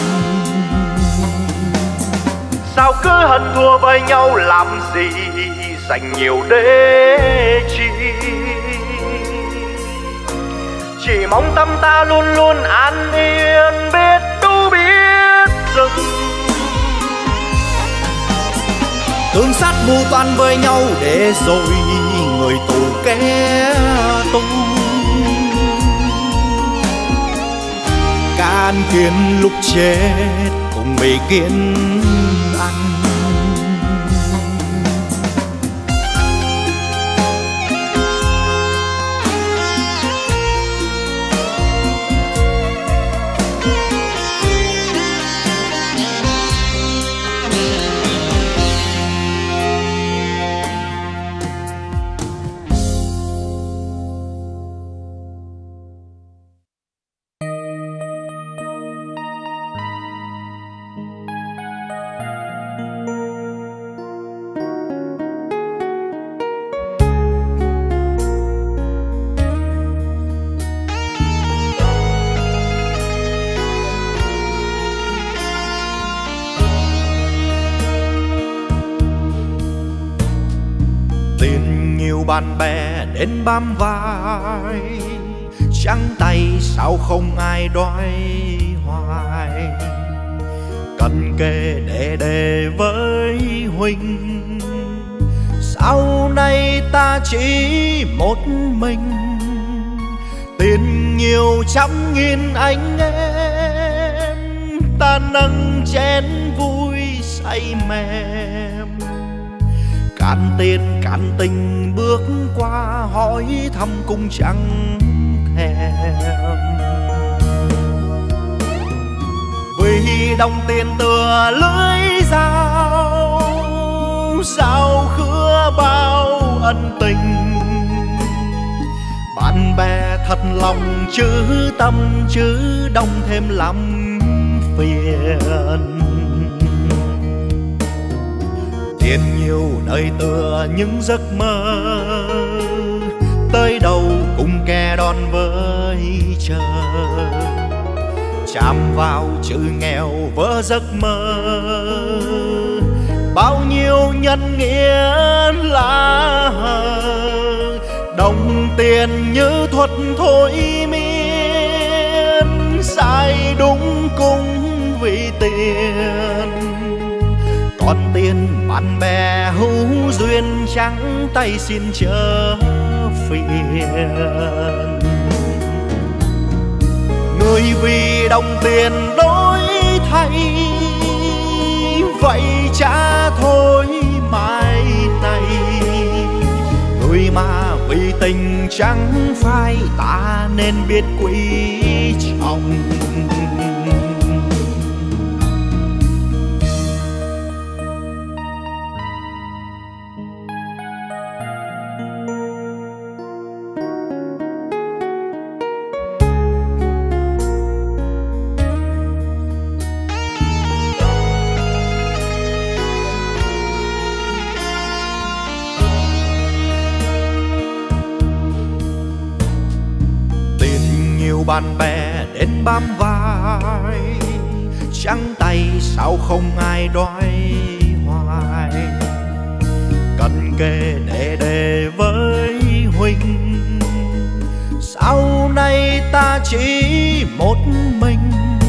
Sao cứ hận thua với nhau làm gì, dành nhiều để chi. Chỉ mong tâm ta luôn luôn an yên, biết tu biết dừng. Tương sát mưu toan với nhau để rồi người tù kẻ tu. Can kiến lúc chết cùng vì kiến ăn. Bạn bè đến bám vai, trắng tay sao không ai đoái hoài. Cần kề để với huynh, sau này ta chỉ một mình. Tiền nhiều trăm nghìn anh em, ta nâng chén vui say say mềm. Cạn tiền cạn tình bước qua hỏi thăm cũng chẳng thèm. Vì đồng tiền tựa lưới dao, sao khứa bao ân tình. Bạn bè thật lòng chứ tâm chứ đông thêm lắm phiền. Tiền nhiều đời tựa những giấc mơ, tới đâu cùng kẻ đón với chờ. Chạm vào chữ nghèo vỡ giấc mơ, bao nhiêu nhân nghĩa lá hờ. Đồng tiền như thuật thôi miên, sai đúng cũng vì tiền. Còn tiền bạn bè hữu duyên trắng tay xin chớ phiền. Người vì đồng tiền đổi thay, vậy chả thôi mai này. Người mà vì tình chẳng phai, ta nên biết quý trọng. Bạn bè đến bám vai, trắng tay sao không ai đói hoài. Cần kề để với huynh, sau này ta chỉ một mình.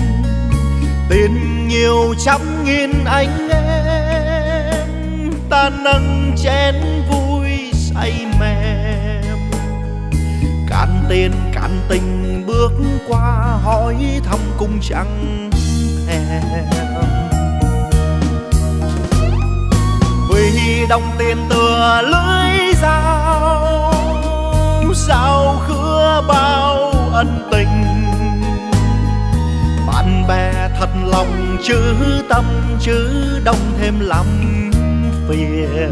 Tiền nhiều trăm nghìn anh em, ta nâng chén vui say mềm. Cạn tiền cạn tình bước qua hỏi thăm cũng chẳng thèm. Vì đồng tiền tựa lưới dao, sao khứa bao ân tình. Bạn bè thật lòng chứ tâm chứ đông thêm lắm phiền.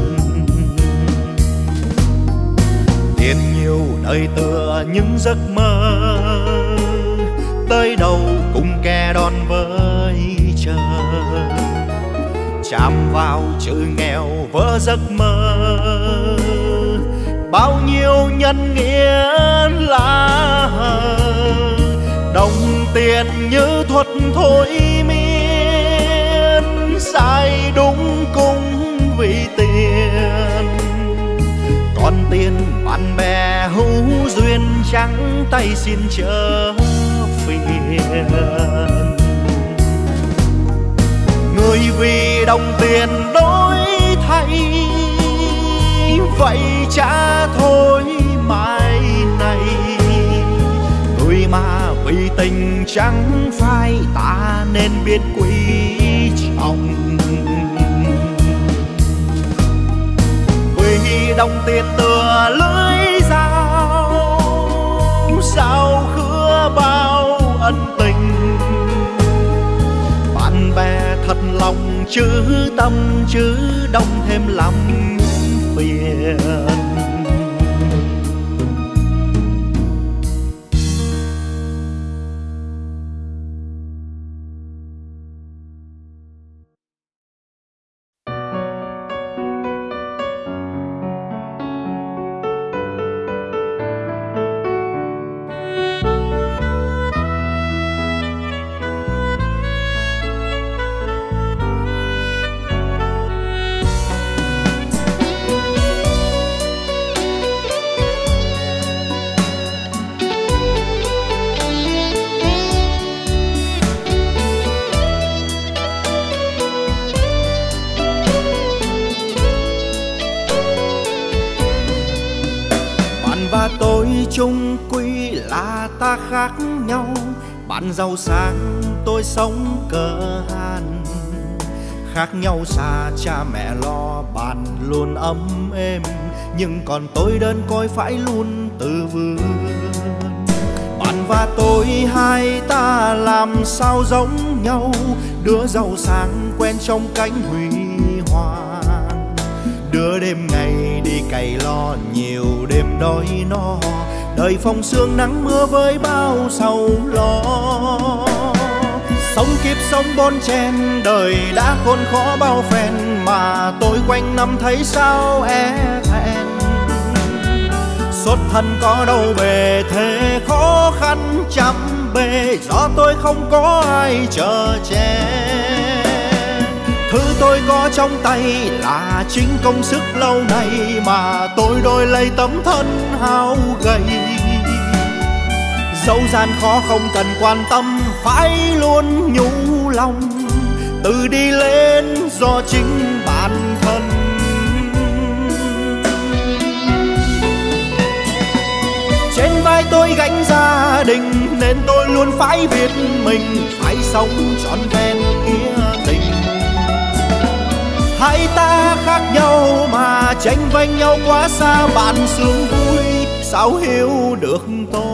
Tiền nhiều đời tựa những giấc mơ, tới đâu cùng kẻ đón với chờ. Chạm vào chữ nghèo vỡ giấc mơ, bao nhiêu nhân nghĩa lá hờ. Đồng tiền như thuật thôi miên, sai đúng cũng vì tiền. Còn tiền bạn bè hữu duyên trắng tay xin chớ phiền. Người vì đồng tiền đổi thay, vậy chả thôi mai này. Người mà vì tình chẳng phai, ta nên biết quý trọng. Vì đồng tiền tựa lưới dao, sao khứa bao ân tình. Bạn bè thật lòng chứ tâm chứ đông thêm lắm phiền. và tôi chung quy là ta khác nhau. Bạn giàu sang tôi sống cờ hàn, khác nhau xa, cha mẹ lo bàn luôn ấm êm, nhưng còn tôi đơn côi phải luôn tự vươn. Bạn và tôi hai ta làm sao giống nhau, đứa giàu sang quen trong cánh huy hoàng, đứa đêm ngày đi cày lo nhiều đêm đói no, đời phong sương nắng mưa với bao sầu lo. Sống kiếp sống bon chen, đời đã khốn khó bao phen, mà tôi quanh năm thấy sao e thẹn. Xuất thân có đâu bề thế khó khăn trăm bề, do tôi không có ai chở che. Thứ tôi có trong tay là chính công sức lâu nay, mà tôi đổi lấy tấm thân hao gầy. Dẫu gian khó không cần quan tâm, phải luôn nhủ lòng, tự đi lên do chính bản thân. Trên vai tôi gánh gia đình, nên tôi luôn phải biết mình phải sống trọn vẹn nghĩa tình. Hai ta khác nhau mà tranh vênh nhau quá xa, bạn sướng vui sao hiểu được tôi.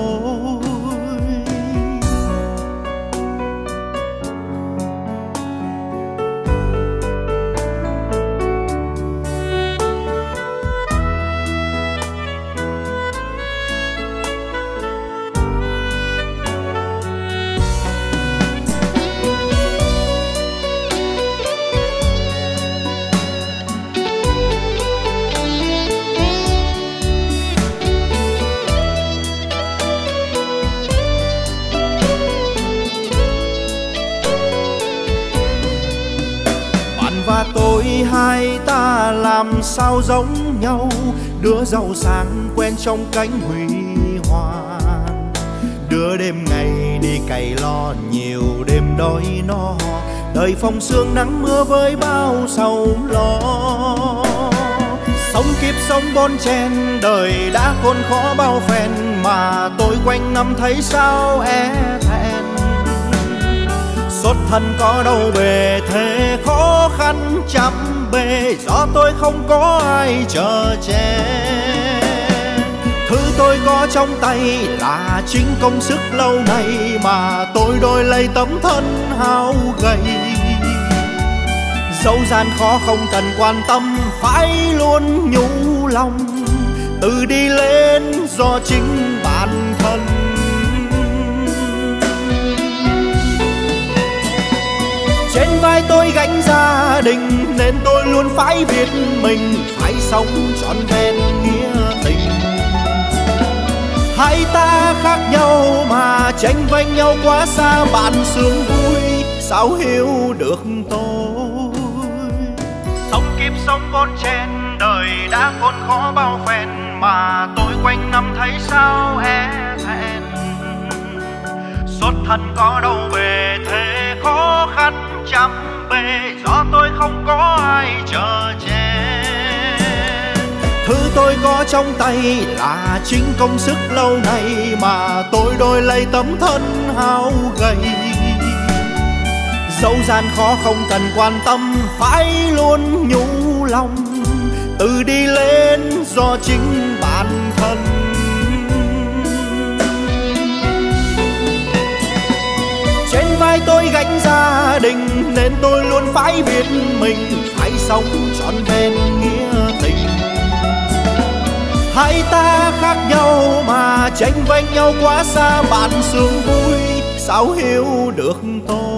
Và tôi hai ta làm sao giống nhau, đứa giàu sang quen trong cánh huy hoàng, đứa đêm ngày đi cày lo nhiều đêm đói no, đời phong sương nắng mưa với bao sầu lo. Sống kiếp sống bon chen, đời đã khốn khó bao phen, mà tôi quanh năm thấy sao e thẹn. Xuất thân có đâu bề thế khó khăn trăm bề, do tôi không có ai chở che. Thứ tôi có trong tay là chính công sức lâu nay, mà tôi đổi lấy tấm thân hao gầy. Dẫu gian khó không cần quan tâm, phải luôn nhủ lòng, tự đi lên do chính bản thân. Trên vai tôi gánh gia đình, nên tôi luôn phải biết mình phải sống trọn vẹn nghĩa tình. Hai ta khác nhau mà tranh vênh nhau quá xa, bạn sướng vui sao hiểu được tôi. Sống kiếp sống bon chen, đời đã khốn khó bao phen, mà tôi quanh năm thấy sao e thẹn. Xuất thân có đâu bề thế khó khăn trăm bề, do tôi không có ai chở che. Thứ tôi có trong tay là chính công sức lâu nay, mà tôi đổi lấy tấm thân hao gầy. Dẫu gian khó không cần quan tâm, phải luôn nhủ lòng, tự đi lên do chính bản thân. Trên vai tôi gánh gia đình, nên tôi luôn phải biết mình phải sống trọn vẹn nghĩa tình. Hai ta khác nhau mà tranh vênh nhau quá xa, bạn sướng vui sao hiểu được tôi.